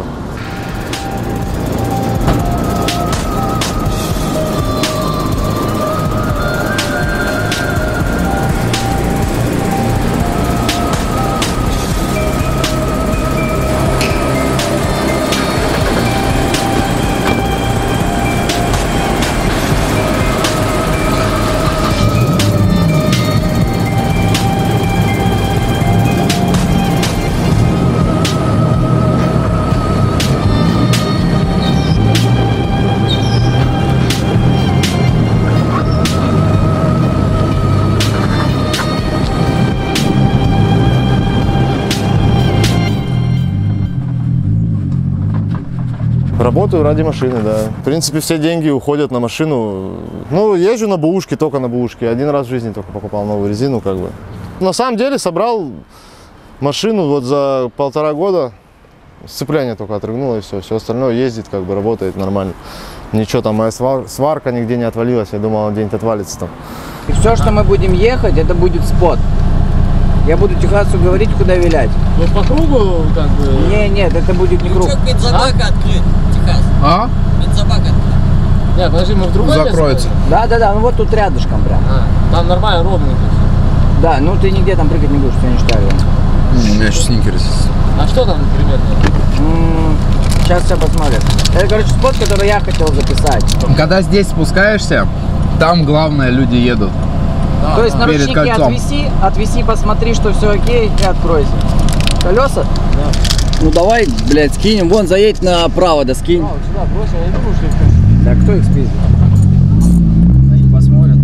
Работаю ради машины, да. В принципе, все деньги уходят на машину. Ну, езжу на бэушке, только на бэушке. Один раз в жизни только покупал новую резину, как бы. На самом деле, собрал машину вот за 1,5 года. Сцепление только отрыгнуло и все. Все остальное ездит, как бы, работает нормально. Ничего там, моя сварка нигде не отвалилась. Я думал, она где-нибудь отвалится там. И все, что мы будем ехать, это будет спот. Я буду техасу говорить, куда вилять. Ну, по кругу, как бы... Нет, это будет не круг. Бензобака открыт, Техас. А? Бензобак открыт. Нет, подожди, мы в другое закроется. Да, ну вот тут рядышком прям. Там нормально, ровненько. Да, ну ты нигде там прыгать не будешь, все не штарил. У меня еще сникерс. А что там примерно? Сейчас все посмотрят. Это, короче, спот, который я хотел записать. Когда здесь спускаешься, там главное, люди едут. То есть на ручнике отвеси, посмотри, что все окей, и откройся. Колеса? Да. Ну давай, блядь, скинем. Вон, заедь направо, да скинь. Сюда, бросил, я не думаю, что их пиздит. Да кто их спиздит? Они посмотрят.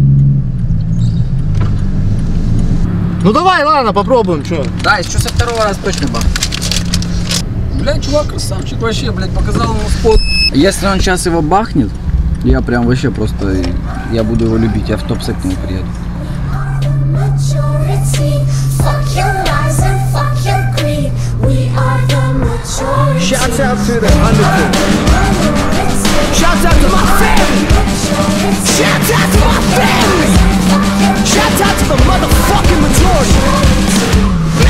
Ну давай, ладно, попробуем, что. Да, еще со 2-го раза точно бах. Блядь, чувак, красавчик вообще, блядь, показал ему спот. Если он сейчас его бахнет, я прям вообще просто, я буду его любить, я в топ-сет к нему приеду. Shouts out to the undercover. Shouts out to my family. Shouts out to my family. Shouts out to the motherfucking majority.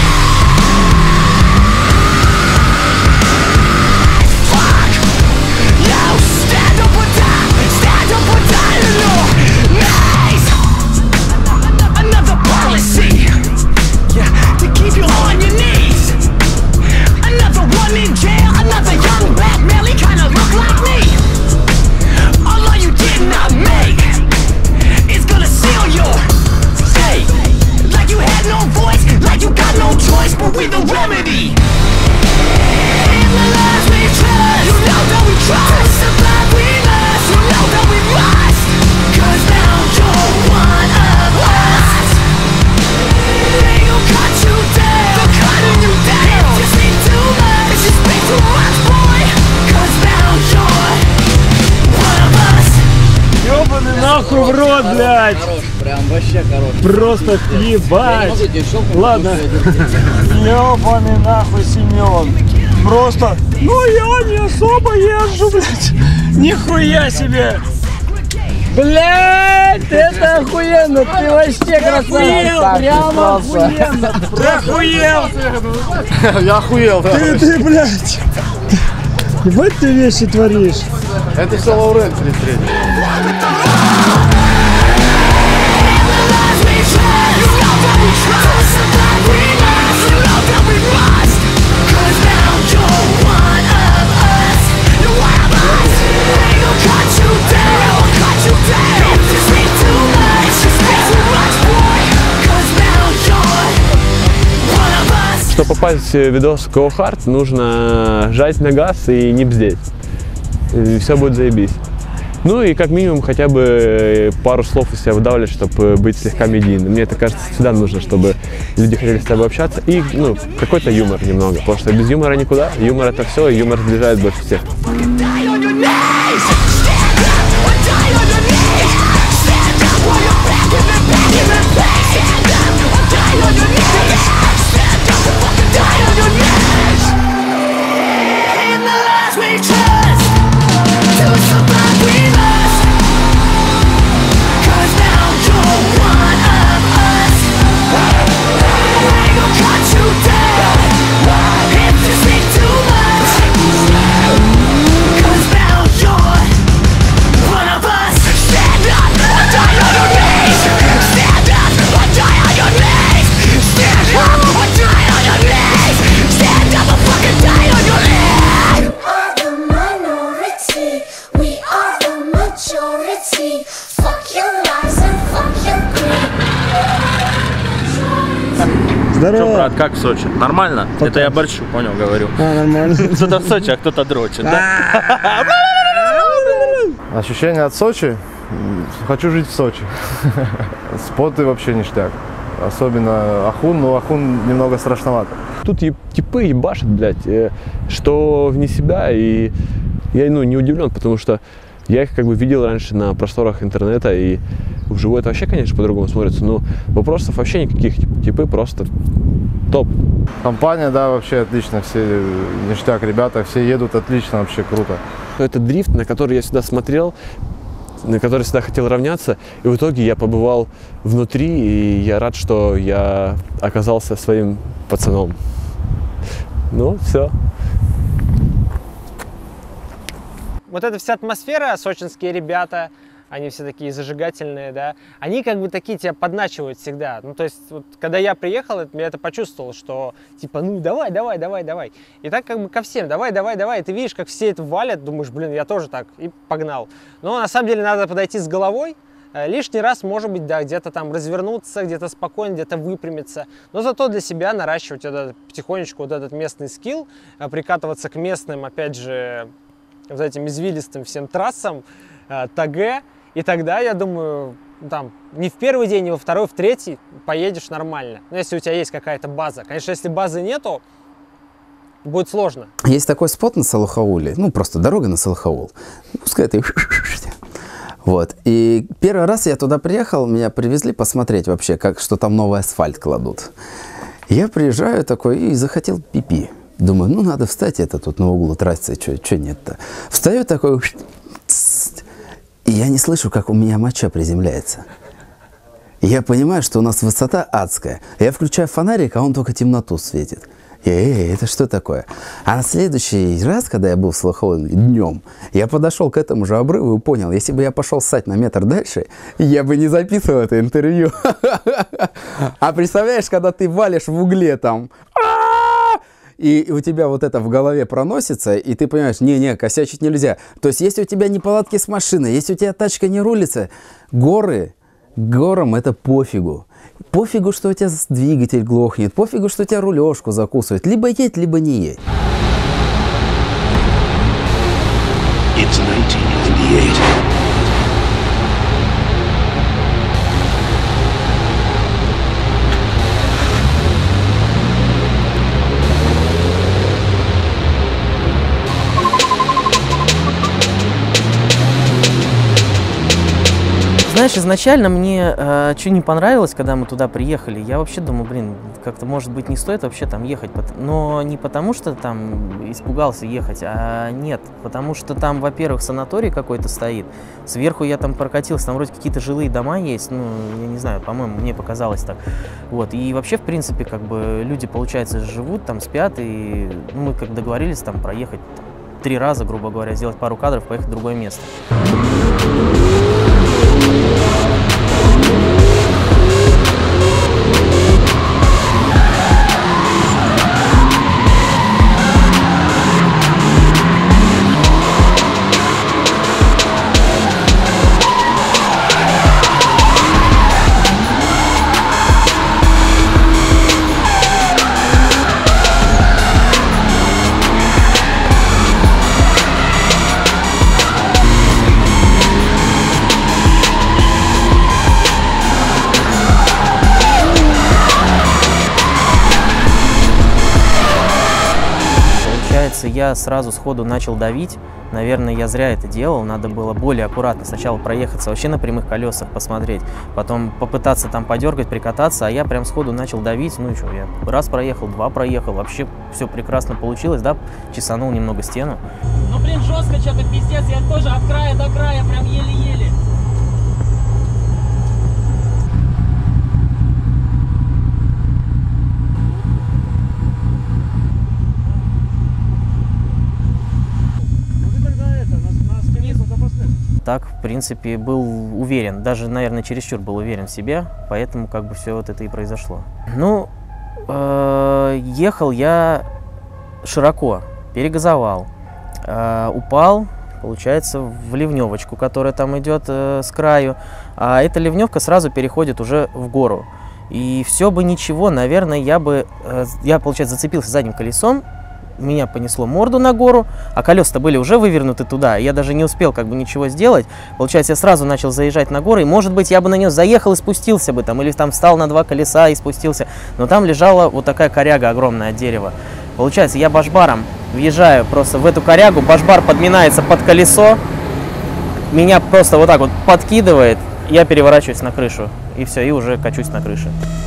Fuck! Yo, stand up or die, no. Nice. Another policy. Yeah, to keep you on your knees. Another one in jail, another young black male, he kinda look like me. All of you did нахуй в рот, блядь! Хорош, прям вообще хорош. Просто ебать! Ладно. Ёбаный нахуй Семен. Просто, ну я не особо езжу, блядь. Нихуя себе. Блядь, это охуенно, ты вообще красавец. Прямо охуенно. Ты охуел. Я охуел, да. Ты, блядь. Ебать ты вещи творишь. Это все Лаурент 33. Чтобы попасть в видос Go Hard, нужно жать на газ и не бздеть. И все будет заебись. Ну и как минимум хотя бы пару слов из себя выдавливать, чтобы быть слегка медийным. Мне это кажется, всегда нужно, чтобы люди хотели с тобой общаться. И ну, какой-то юмор немного, потому что без юмора никуда. Юмор это все, и юмор сближает больше всех. Здорово. Что, брат, как в Сочи? Нормально? Пока. Это я борщу, понял, говорю. Нормально. Кто-то в Сочи, а кто-то дрочит, да? Ощущения от Сочи? Хочу жить в Сочи. Споты вообще ништяк. Особенно Ахун, но Ахун немного страшновато. Тут типы ебашат, блядь, что вне себя, и я не удивлен, потому что я их как бы видел раньше на просторах интернета, и вживую это вообще, конечно, по-другому смотрится, но вопросов вообще никаких, типы просто топ. Компания, да, вообще отлично, все ништяк, ребята, все едут отлично, вообще круто. Это дрифт, на который я всегда смотрел, на который всегда хотел равняться, и в итоге я побывал внутри, и я рад, что я оказался своим пацаном. Ну, все. Вот эта вся атмосфера, сочинские ребята, они все такие зажигательные, да, они как бы такие тебя подначивают всегда. Ну, то есть, вот, когда я приехал, я это почувствовал, что, типа, ну, давай. И так как бы ко всем, давай. И ты видишь, как все это валят, думаешь, блин, я тоже так, и погнал. Но на самом деле надо подойти с головой, лишний раз, может быть, да, где-то там развернуться, где-то спокойно, где-то выпрямиться, но зато для себя наращивать потихонечку вот этот местный скилл, прикатываться к местным, опять же, вот этим извилистым всем трассам, ТГ, и тогда, я думаю, там, не в первый день, не во второй, в третий поедешь нормально. Ну, если у тебя есть какая-то база. Конечно, если базы нету, будет сложно. Есть такой спот на Салахауле, ну, просто дорога на Салахаул. Пускай ты... Вот. И первый раз я туда приехал, меня привезли посмотреть вообще, что там новый асфальт кладут. Я приезжаю такой и захотел пипи. Думаю, ну, надо встать, это тут на углу трассы, что нет-то. Встаю такой, и я не слышу, как у меня моча приземляется. И я понимаю, что у нас высота адская. Я включаю фонарик, а он только темноту светит. Это что такое? А на следующий раз, когда я был в Салахауле днем, я подошел к этому же обрыву и понял, если бы я пошел ссать на метр дальше, я бы не записывал это интервью. А представляешь, когда ты валишь в угле там, и у тебя вот это в голове проносится, и ты понимаешь, не, косячить нельзя. То есть, если у тебя неполадки с машиной, если у тебя тачка не рулится, горам это пофигу. Пофигу, что у тебя двигатель глохнет, пофигу, что у тебя рулежку закусывает. Либо едь, либо не едь. It's 1998. знаешь, изначально мне что не понравилось, когда мы туда приехали. Я вообще думал, блин, как-то, может быть, не стоит вообще там ехать. Но не потому, что там испугался ехать, а нет. Потому что там, во-первых, санаторий какой-то стоит. Сверху я там прокатился, там вроде какие-то жилые дома есть. Ну, я не знаю, по-моему, мне показалось так. Вот. И вообще, в принципе, как бы люди, получается, живут, там спят. И мы как договорились там проехать 3 раза, грубо говоря, сделать пару кадров, поехать в другое место. Я сразу сходу начал давить. Наверное, я зря это делал. Надо было более аккуратно. Сначала проехаться вообще на прямых колесах, посмотреть. Потом попытаться там подергать, прикататься. А я прям сходу начал давить. Ну и что, я раз проехал, 2 проехал. Вообще все прекрасно получилось, да? Чесанул немного стену. Ну, блин, жестко что-то, пиздец. Я тоже от края до края, прям еле-еле. Так, в принципе, был уверен, даже, наверное, чересчур был уверен в себе, поэтому как бы все вот это и произошло. Ну, ехал я широко, перегазовал, упал, получается, в ливневочку, которая там идет с краю, а эта ливневка сразу переходит уже в гору. И все бы ничего, наверное, я, получается, зацепился задним колесом, меня понесло морду на гору, а колеса-то были уже вывернуты туда, я даже не успел как бы ничего сделать. Получается, я сразу начал заезжать на горы, и, может быть, я бы на нее заехал и спустился бы там, или там встал на 2 колеса и спустился, но там лежала вот такая коряга огромная от дерева. Получается, я башбаром въезжаю просто в эту корягу, башбар подминается под колесо, меня просто вот так вот подкидывает, я переворачиваюсь на крышу, и все, и уже качусь на крыше.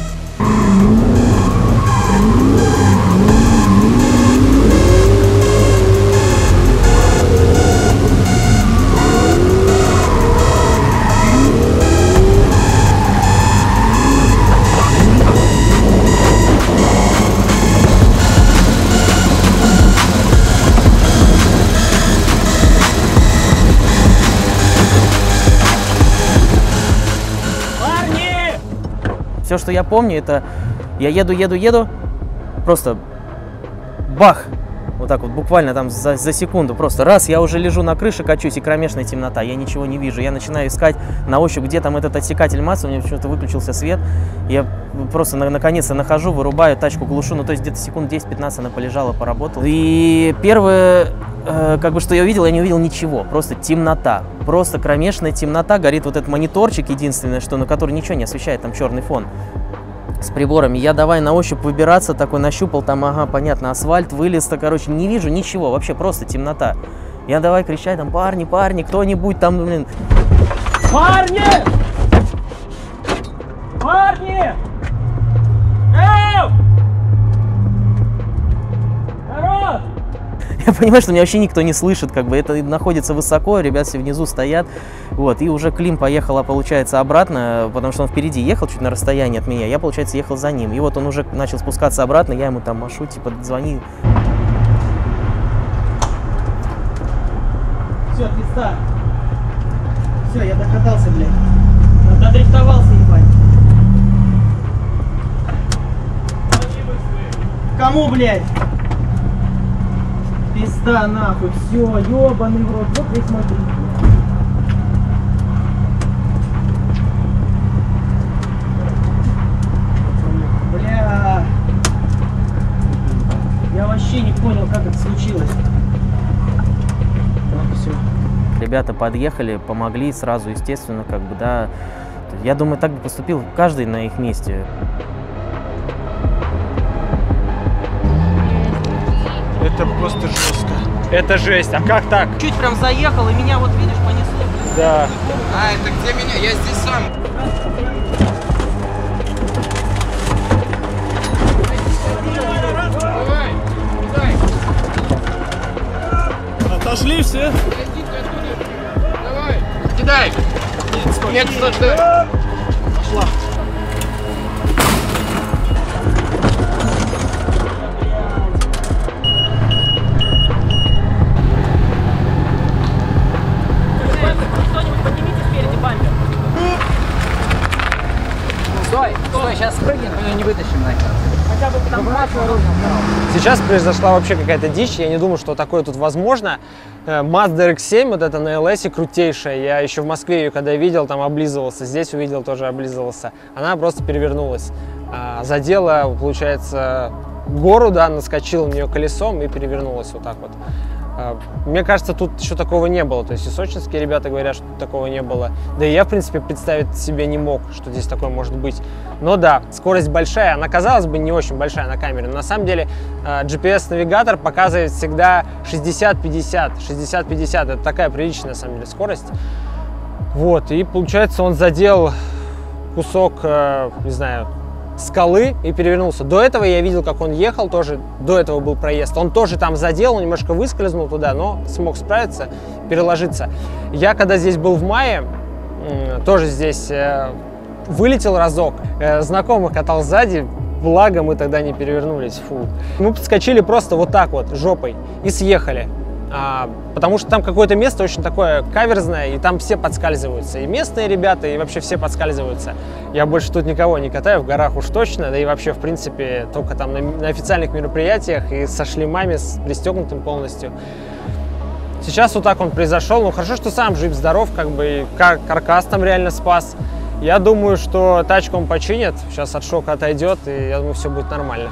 Все, что я помню, это я еду, просто бах, вот так вот, буквально там за секунду, просто раз, я уже лежу на крыше, качусь, и кромешная темнота, я ничего не вижу, я начинаю искать на ощупь, где там этот отсекатель массы, у меня почему-то выключился свет, я просто наконец-то нахожу, вырубаю, тачку глушу, ну то есть где-то секунд 10-15 она полежала, поработала. И первое, как бы, что я увидел, я не увидел ничего, просто темнота, просто кромешная темнота, горит вот этот мониторчик единственное, что, на который ничего не освещает, там черный фон с приборами. Я давай на ощупь выбираться, такой нащупал, там, ага, понятно, асфальт, вылез-то, короче, не вижу ничего, вообще просто темнота. Я давай кричать, там, парни, кто-нибудь там, блин. Парни! Парни! Эу! Народ! Я понимаю, что меня вообще никто не слышит, как бы это находится высоко, ребят все внизу стоят, вот, и уже Клим поехала, получается, обратно, потому что он впереди ехал чуть на расстоянии от меня, я, получается, ехал за ним, и вот он уже начал спускаться обратно, я ему там машу, типа, звони. Все, пизда. Все, я докатался, блядь. Додрифтовался, ебать. Кому, блядь? Пизда нахуй, все, ебаный в рот, вот здесь смотри. Бля. Я вообще не понял, как это случилось. Вот все. Ребята подъехали, помогли сразу, естественно, как бы, да. Я думаю, так бы поступил каждый на их месте. Это просто жестко. Это жесть. А как так? Чуть прям заехал, и меня, вот видишь, понесло. Да. А, это где меня? Я здесь сам. Отошли все. Давай, кидай. Нет, стой. Пошла. Стой, сейчас спрыгнем, но не вытащим нахер. Хотя бы там Сейчас произошла вообще какая-то дичь, я не думаю, что такое тут возможно. Mazda RX-7, вот это на LS крутейшая, я еще в Москве ее когда видел, там облизывался, здесь увидел, тоже облизывался. Она просто перевернулась. Задела, получается, гору, да, наскочила на нее колесом и перевернулась вот так вот. Мне кажется, тут еще такого не было. То есть и сочинские ребята говорят, что такого не было. Да и я, в принципе, представить себе не мог, что здесь такое может быть. Но да, скорость большая. Она, казалось бы, не очень большая на камере. Но на самом деле GPS-навигатор показывает всегда 60-50. 60-50 это такая приличная, на самом деле, скорость. Вот, и получается, он задел кусок, не знаю, скалы и перевернулся. До этого я видел, как он ехал, тоже до этого был проезд. Он тоже там задел, он немножко выскользнул туда, но смог справиться, переложиться. Я когда здесь был в мае, тоже здесь вылетел разок. Знакомых катал сзади, благо мы тогда не перевернулись. Фу. Мы подскочили просто вот так вот, жопой, и съехали. Потому что там какое-то место очень такое каверзное, и там все подскальзываются. И местные ребята, и вообще все подскальзываются. Я больше тут никого не катаю, в горах уж точно, да и вообще, в принципе, только там на официальных мероприятиях и со шлемами, с пристегнутым полностью. Сейчас вот так он произошел. Ну, хорошо, что сам жив-здоров, как бы, и каркас там реально спас. Я думаю, что тачку он починит, сейчас от шока отойдет, и я думаю, все будет нормально.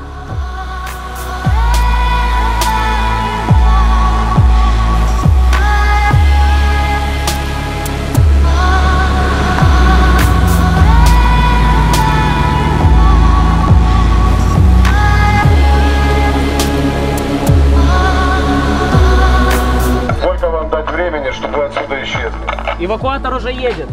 Чтобы отсюда исчезли. Эвакуатор уже едет.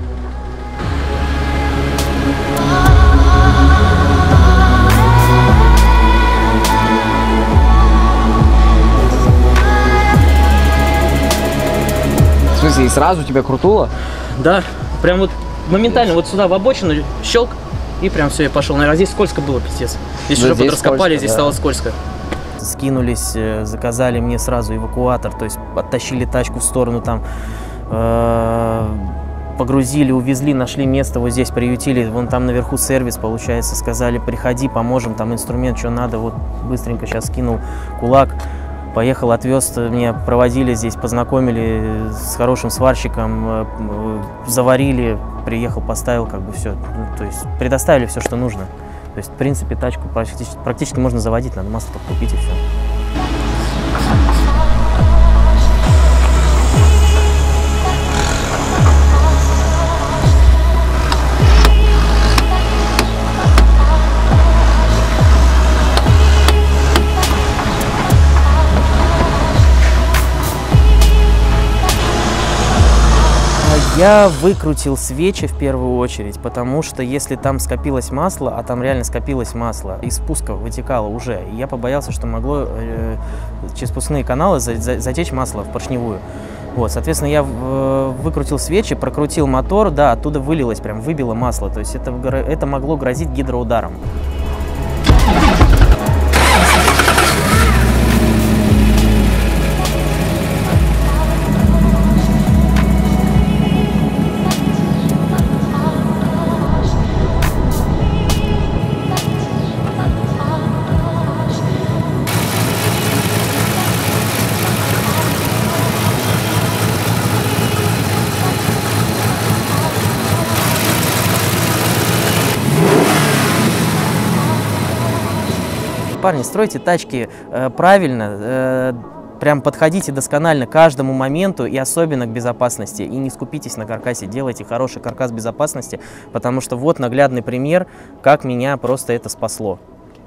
В смысле, и сразу тебя крутуло? Да, прям вот моментально вот сюда в обочину щелк, и прям все, я пошел. Наверное, здесь скользко было, пиздец. Здесь уже подраскопали, здесь стало скользко. Скинулись, заказали мне сразу эвакуатор, то есть оттащили тачку в сторону, там погрузили, увезли, нашли место, вот здесь приютили, вон там наверху сервис, получается, сказали, приходи, поможем, там инструмент, что надо, вот быстренько сейчас скинул кулак, поехал, отвез, меня проводили здесь, познакомили с хорошим сварщиком, заварили, приехал, поставил, как бы все, ну, то есть предоставили все, что нужно. То есть, в принципе, тачку практически можно заводить, надо масло купить и все. Я выкрутил свечи в первую очередь, потому что если там скопилось масло, а там реально скопилось масло, из спуска вытекало уже, и я побоялся, что могло через спускные каналы затечь масло в поршневую. Вот, соответственно, я выкрутил свечи, прокрутил мотор, да, оттуда вылилось, прям выбило масло, то есть это могло грозить гидроударом. Парни, стройте тачки правильно, прям подходите досконально к каждому моменту и особенно к безопасности. И не скупитесь на каркасе, делайте хороший каркас безопасности, потому что вот наглядный пример, как меня просто это спасло.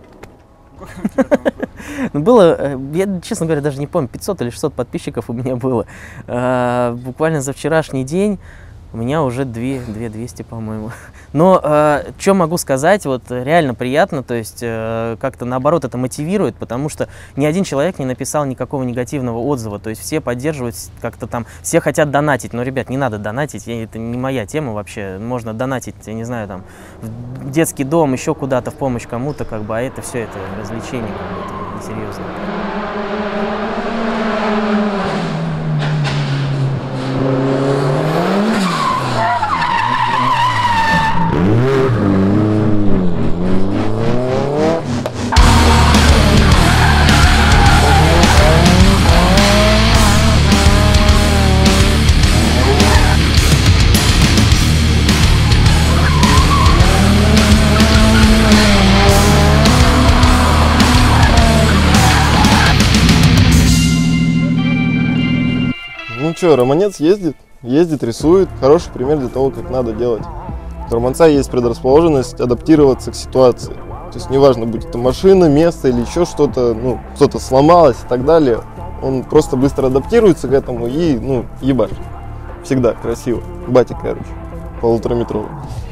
Было, я, честно говоря, даже не помню, 500 или 600 подписчиков у меня было. Буквально за вчерашний день У меня уже 2200, по-моему. Но что могу сказать, вот реально приятно, то есть как-то наоборот это мотивирует, потому что ни один человек не написал никакого негативного отзыва, то есть все поддерживают как-то там, все хотят донатить, но, ребят, не надо донатить, это не моя тема вообще, можно донатить, я не знаю, там, в детский дом, еще куда-то в помощь кому-то, как бы, а это все, это развлечение, это несерьезно. Ну что, Романец ездит, рисует. Хороший пример для того, как надо делать. У Романца есть предрасположенность адаптироваться к ситуации. То есть неважно, будь это машина, место или еще что-то, ну, что-то сломалось и так далее. Он просто быстро адаптируется к этому и, ну, ебашь. Всегда красиво. Батя, короче, 1,5-метровый.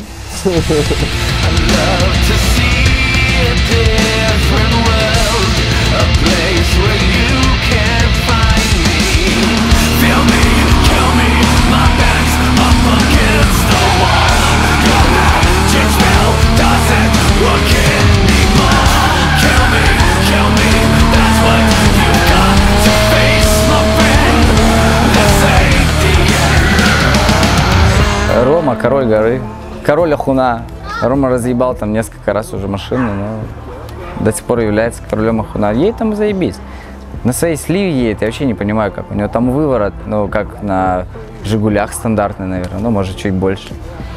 Рома, король горы, король Ахуна. Рома разъебал там несколько раз уже машину, но до сих пор является королем Ахуна. Едет там заебись. На своей сливе едет, я вообще не понимаю как. У него там выворот, ну как на Жигулях стандартный, наверное, ну может чуть больше.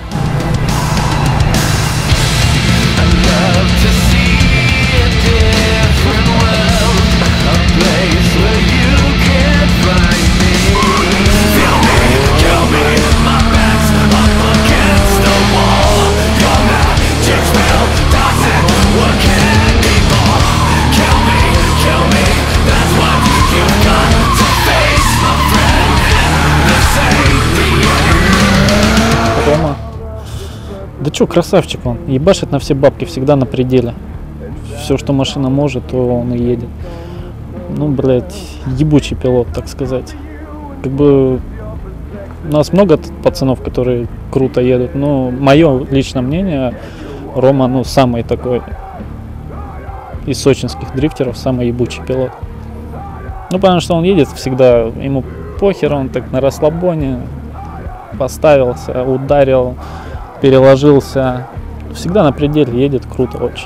Рома. Да чё, красавчик он. Ебашит на все бабки, всегда на пределе. Все, что машина может, то он и едет. Ну, блядь, ебучий пилот, так сказать. Как бы у нас много пацанов, которые круто едут, но мое личное мнение, Рома, ну, самый такой из сочинских дрифтеров, самый ебучий пилот. Ну, потому что он едет всегда, ему похер, он так на расслабоне. Поставился, ударил, переложился. Всегда на пределе едет, круто очень.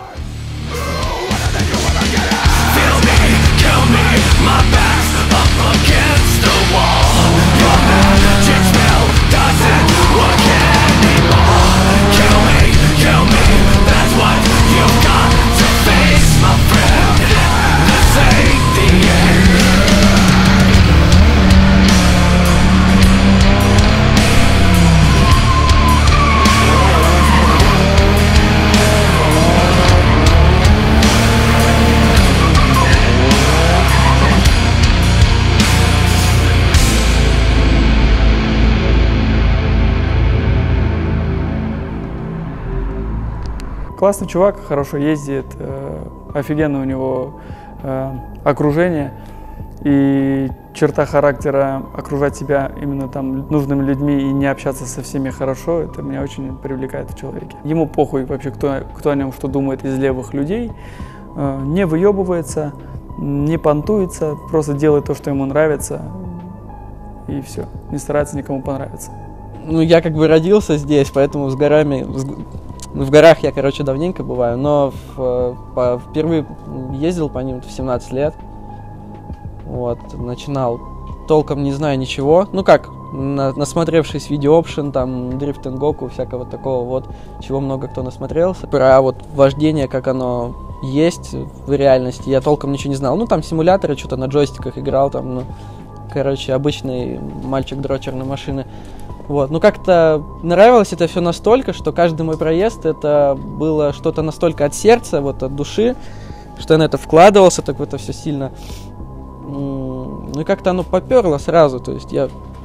Классный чувак, хорошо ездит, офигенно у него окружение и черта характера окружать себя именно там нужными людьми и не общаться со всеми хорошо, это меня очень привлекает в человеке. Ему похуй вообще, кто о нем что думает из левых людей, не выебывается, не понтуется, просто делает то, что ему нравится, и все, не старается никому понравиться. Ну, я как бы родился здесь, поэтому с горами... В горах я, короче, давненько бываю, но впервые ездил по ним в 17 лет. Вот, начинал, толком не знаю ничего. Ну как, насмотревшись видео Option, там, Drift and Goku, всякого такого вот, чего много кто насмотрелся. Про вот вождение, как оно есть в реальности, я толком ничего не знал. Ну, там симуляторы, что-то на джойстиках играл, там, ну, короче, обычный мальчик-дрочер на машины. Вот, ну как-то нравилось это все настолько, что каждый мой проезд это было что-то настолько от сердца, вот от души, что я на это вкладывался, так в это все сильно. Ну и как-то оно поперло сразу, то есть я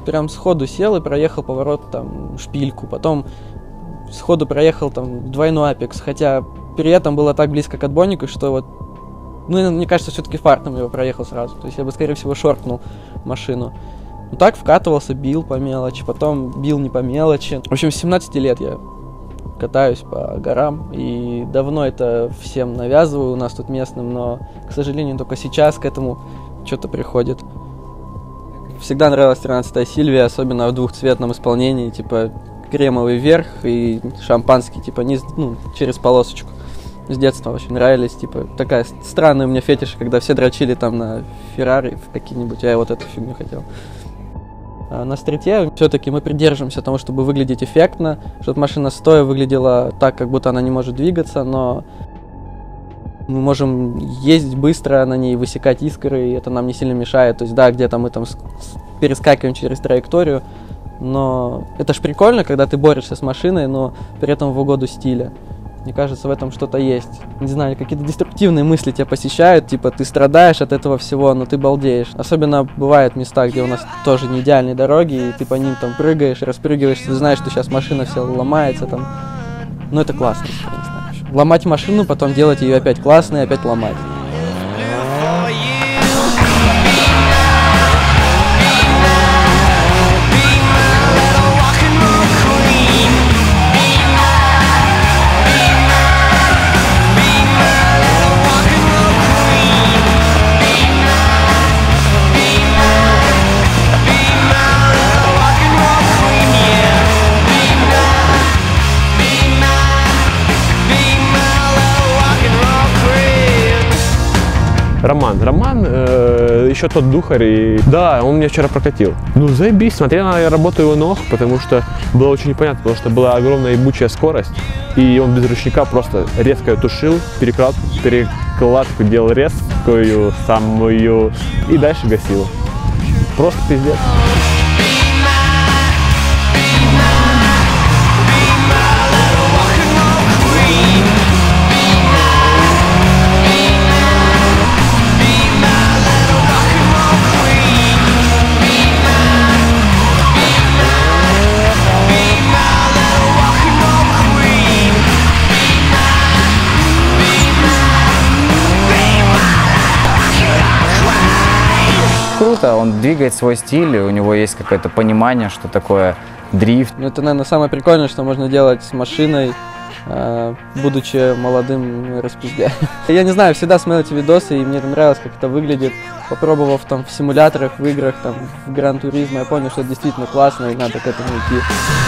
прям сходу сел и проехал поворот, там, шпильку, потом сходу проехал там двойной апекс, хотя при этом было так близко к отбойнику, что вот, ну, мне кажется, все-таки фартом его проехал сразу, то есть я бы, скорее всего, шоркнул машину. Ну так вкатывался, бил по мелочи, потом бил не по мелочи. В общем, с 17 лет я катаюсь по горам, и давно это всем навязываю у нас тут местным, но, к сожалению, только сейчас к этому что-то приходит. Всегда нравилась 13-я Сильвия, особенно в двухцветном исполнении, типа кремовый верх и шампанский, типа низ, ну, через полосочку. С детства очень нравились, типа, такая странная у меня фетиш, когда все дрочили там на Феррари какие-нибудь, а я вот эту фигню хотел. А на стрите все-таки мы придерживаемся того, чтобы выглядеть эффектно, чтобы машина стоя выглядела так, как будто она не может двигаться, но мы можем ездить быстро на ней, высекать искры, и это нам не сильно мешает. То есть, да, где-то мы там перескакиваем через траекторию, но это ж прикольно, когда ты борешься с машиной, но при этом в угоду стиля. Мне кажется, в этом что-то есть. Не знаю, какие-то деструктивные мысли тебя посещают, типа ты страдаешь от этого всего, но ты балдеешь. Особенно бывают места, где у нас тоже не идеальные дороги, и ты по ним там прыгаешь, распрыгиваешься, ты знаешь, что сейчас машина вся ломается там. Но это классно, я не знаю. Ломать машину, потом делать ее опять классной, и опять ломать. Роман, еще тот духарь, и да, он меня вчера прокатил. Ну, заебись, смотрел на работу его ног, потому что было очень непонятно, потому что была огромная ебучая скорость, и он без ручника просто резко ее тушил, перекладку делал резкую, самую, и дальше гасил. Просто пиздец. Круто, он двигает свой стиль, и у него есть какое-то понимание, что такое дрифт. Это, наверное, самое прикольное, что можно делать с машиной, будучи молодым распиздяем. Я не знаю, всегда смотрел эти видосы, и мне нравилось, как это выглядит. Попробовав там в симуляторах, в играх, там, в Гран-туризме, я понял, что это действительно классно, и надо к этому идти.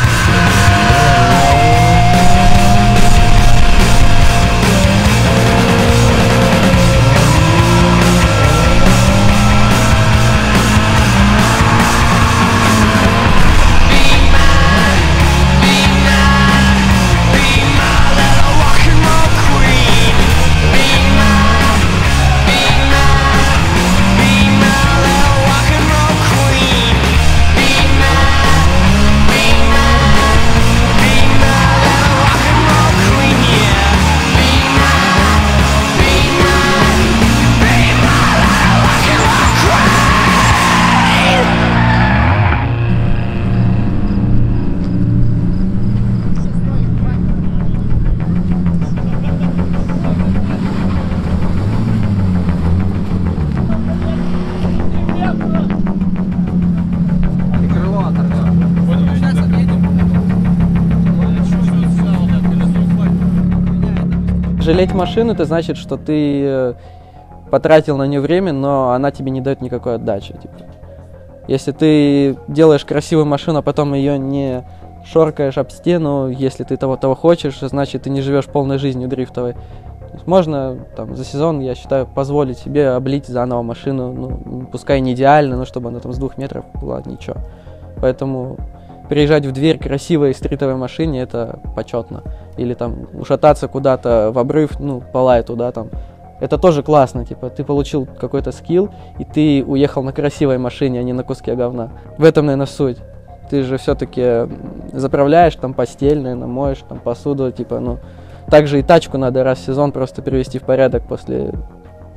Жалеть машину, это значит, что ты потратил на нее время, но она тебе не дает никакой отдачи. Типа. Если ты делаешь красивую машину, а потом ее не шоркаешь об стену, если ты того хочешь, значит, ты не живешь полной жизнью дрифтовой. Можно там, за сезон, я считаю, позволить себе облить заново машину, ну, пускай не идеально, но чтобы она там с 2 метров была, ничего. Поэтому приезжать в дверь красивой стритовой машине, это почетно. Или там ушататься куда-то в обрыв, ну, полая туда там. Это тоже классно, типа, ты получил какой-то скилл, и ты уехал на красивой машине, а не на куске говна. В этом, наверное, суть. Ты же все-таки заправляешь там постель, наверное, моешь там посуду, типа, ну. Также и тачку надо раз в сезон просто привести в порядок после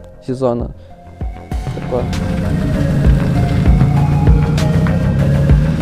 сезона. Такое.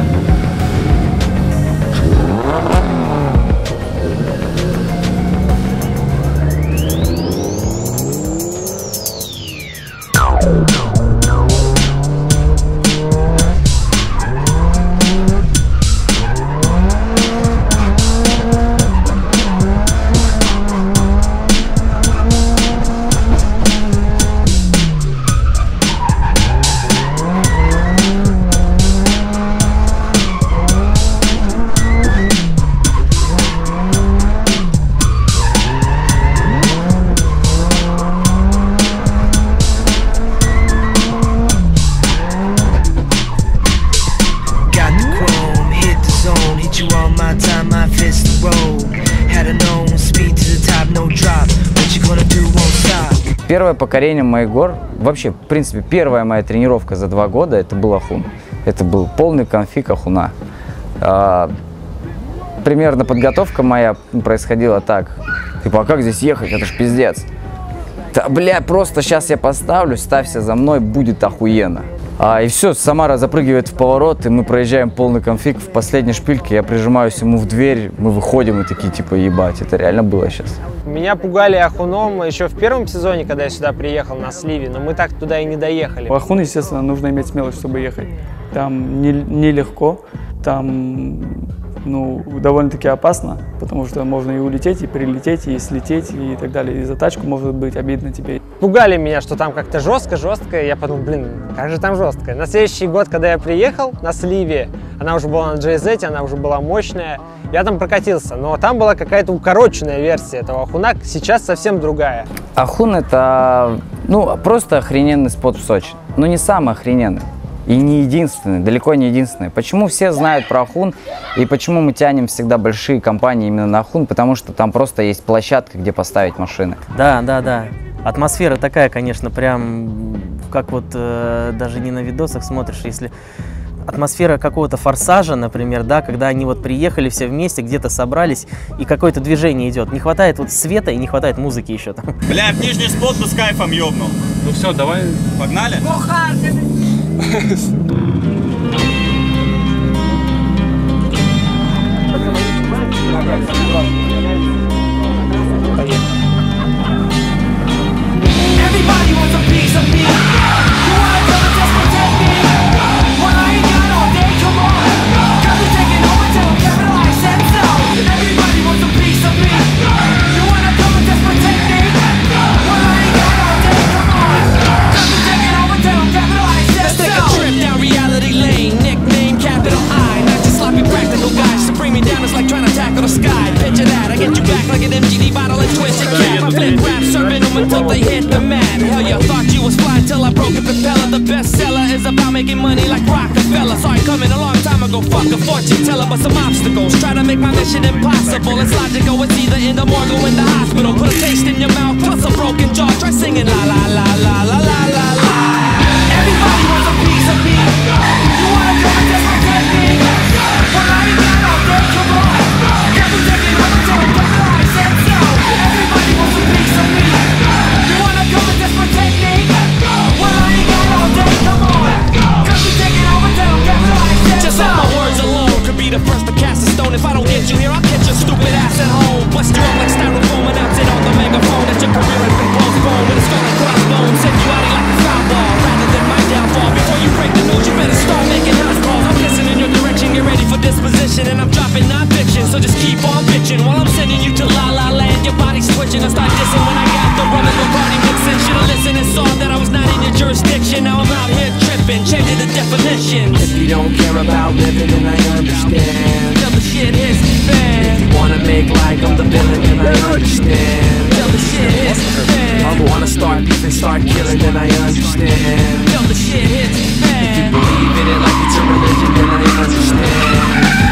Первое покорение моих гор, вообще, в принципе, первая моя тренировка за 2 года, это был Ахун. Это был полный конфиг Ахуна. Примерно подготовка моя происходила так. Типа, а как здесь ехать? Это ж пиздец. Да, бля, просто сейчас я поставлю, ставься за мной, будет охуенно. И все, Самара запрыгивает в поворот, и мы проезжаем полный конфиг. В последней шпильке я прижимаюсь ему в дверь, мы выходим и такие, типа, ебать, это реально было сейчас. Меня пугали Ахуном еще в первом сезоне, когда я сюда приехал на сливе, но мы так туда и не доехали. В Ахун, естественно, нужно иметь смелость, чтобы ехать. Там нелегко, там довольно-таки опасно, потому что можно и улететь, и прилететь, и слететь, и так далее. И за тачку может быть обидно тебе. Пугали меня, что там как-то жестко. Я подумал, блин, как же там жестко. На следующий год, когда я приехал на сливе, она уже была на JZ, она уже была мощная, я там прокатился, но там была какая-то укороченная версия этого Ахуна, сейчас совсем другая. Ахун — это, просто охрененный спот в Сочи. Но не самый охрененный. И не единственный, далеко не единственный. Почему все знают про Ахун и почему мы тянем всегда большие компании именно на Ахун? Потому что там просто есть площадка, где поставить машины. Да. Атмосфера такая, конечно, прям как вот даже не на видосах смотришь, если атмосфера какого-то форсажа, например, да, когда они вот приехали все вместе, где-то собрались и какое-то движение идет. Не хватает вот света и не хватает музыки еще там. Бля, в нижний спот бы с кайфом ёбнул. Ну все, давай. Погнали? Everybody wants a piece of me. You wanna come and just protect me? Well, I ain't got all day, come on. Got me taking over till I'm capitalized and so. Everybody wants a piece of me. You wanna come and just protect me? Well, I ain't got all day, come on. Got me taking over till I'm capitalized and so. Let's take a trip down reality lane. Nickname capital I, not just sloppy practical guys. To bring me down is like trying to tackle the sky. Picture that, I get you back like an MGD bottle and twisted cap. I flip rap, serving them until they hit the mat. Hell yeah, thought you was flying till I broke a propeller. The bestseller is about making money like Rockefeller. Saw it coming a long time ago, fuck a fortune teller, but some obstacles try to make my mission impossible. It's logical, it's either in the morgue or in the hospital. Put a taste in your mouth, plus a broken jaw. Try singing la la la la la la la la. Everybody wants a piece of me. You wanna come and just protect me? Well, I ain't got all day, come on. Got me taking over till I'm capitalized and so. Everybody wants a piece of me. You wanna come and just protect me? Well, I ain't got all day, come on. Got me taking over till I'm capitalized and so. Just all my words alone could be the first to cast a stone. If I don't get you here, I'll catch your stupid ass at home. Bust you up like styrofoam, announce it on the megaphone that your career has been postponed. With a skull and crossbones, send you out like a foul ball rather than my downfall. Before you break the news, you better start making house calls. I'm listening in your direction, get ready for disposition, and I'm dropping non-fiction. So just keep on bitching while I'm sending you to La La Land. Your body's twitching, I start dissing when I got the rum and the party mixing. Should've listened and saw that I was not in your jurisdiction. Now I'm out here tripping, changing the definitions. If you don't care about living, then I understand. Till the shit hits the fan. If you wanna make like I'm the villain, then I understand. Till the shit hits the fan. I wanna start beefing, start killing, then I understand. Till the shit hits the fan. If you believe in it like it's a religion, then I understand.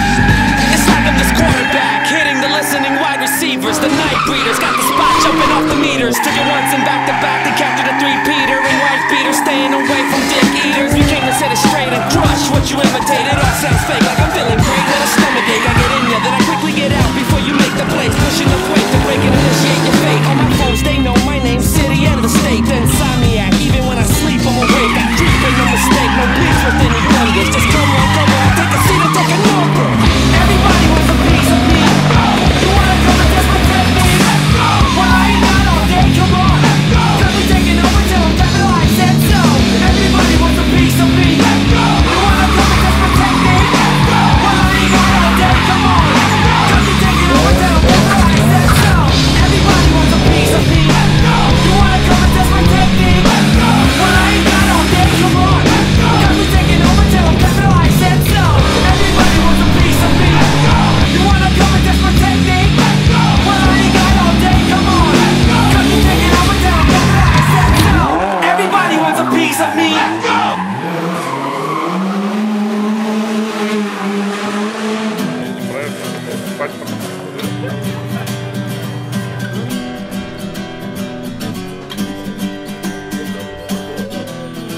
It's like I'm just quarterback, hitting the listening wide receivers. The night breeders got the spot jumping off the meters. Took it once and back to back, they captured a 3-peater and wife beater, staying away from dick eaters. We came to set it straight and crush what you imitated. All sounds fake, like I'm feeling great. Let a stomach ache, I get in ya, then I quickly get out before you make the place. Pushing the weight to break and initiate your fate. On my phones, they know my name, city and the state. The insomniac, even when I sleep, I'm awake. I keep it no mistake, no bleeds with any blunders. Just come on, take a seat and take a number. Everybody wants a piece of me. You wanna come and just protect me? Well, I ain't got all day, come on. Got me taking over till I'm capitalized and so. Everybody wants a piece of me. You wanna come and just protect me? Well, I ain't got all day, come on. Got me taking over till I'm capitalized and so. Everybody wants a piece of me. You wanna come and just protect me? Well, I ain't got all day, come on. Got me taking over till I'm capitalized and so. Everybody wants a piece of me. You wanna come and just protect me? Well, I ain't got all day, come on. Got me taking over till I'm capitalized and so. Everybody wants a piece of me.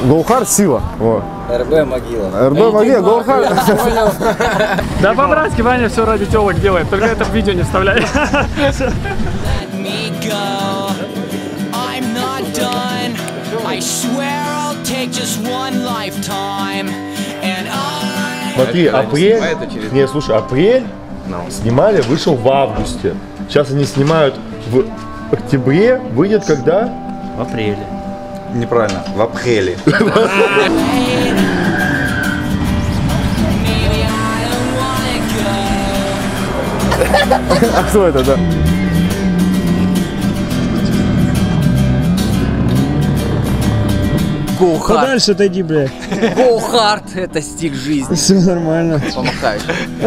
Go-Hard сила. Вот. РБ могила. РБ могила, Go-Hard. Да по-братски Ваня все ради телок делает, только это в видео не вставляй. Смотри, апрель, не, слушай, апрель снимали, вышел в августе. Сейчас они снимают в октябре, выйдет когда? В апреле. Неправильно, в апреле. А кто это, да? Go hard. Подальше отойди, бля. Go hard — это стиль жизни. Все нормально. Помахай.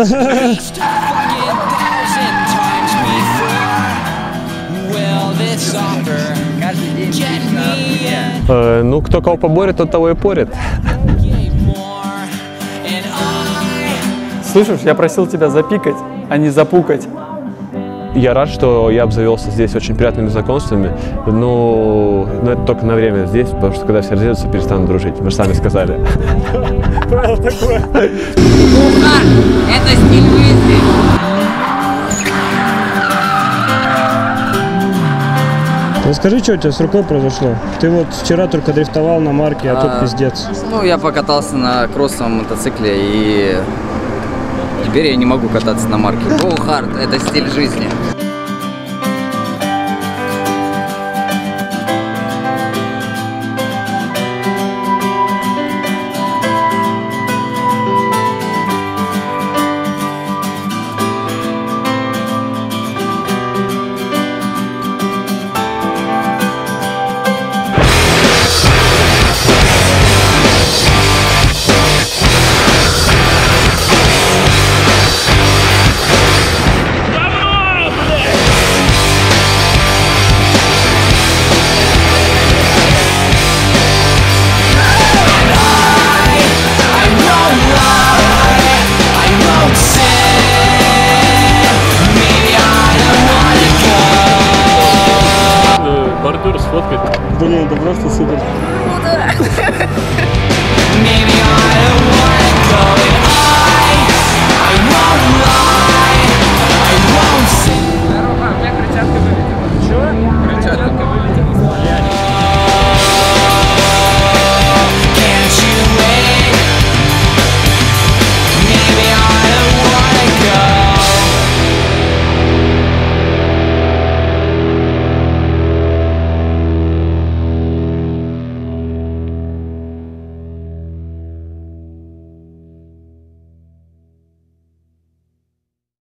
Ну, кто кого поборет, тот того и порит. Слышишь, я просил тебя запикать, а не запукать. Я рад, что я обзавелся здесь очень приятными знакомствами, но это только на время здесь, потому что когда все разъедутся, перестанут дружить. Вы же сами сказали. Правило такое. Это стиль жизни. Расскажи, что у тебя с рукой произошло? Ты вот вчера только дрифтовал на марке, а тут пиздец. Ну, я покатался на кроссовом мотоцикле, и теперь я не могу кататься на марке. Go hard — это стиль жизни. Бордюр сфоткать. Блин, это просто супер.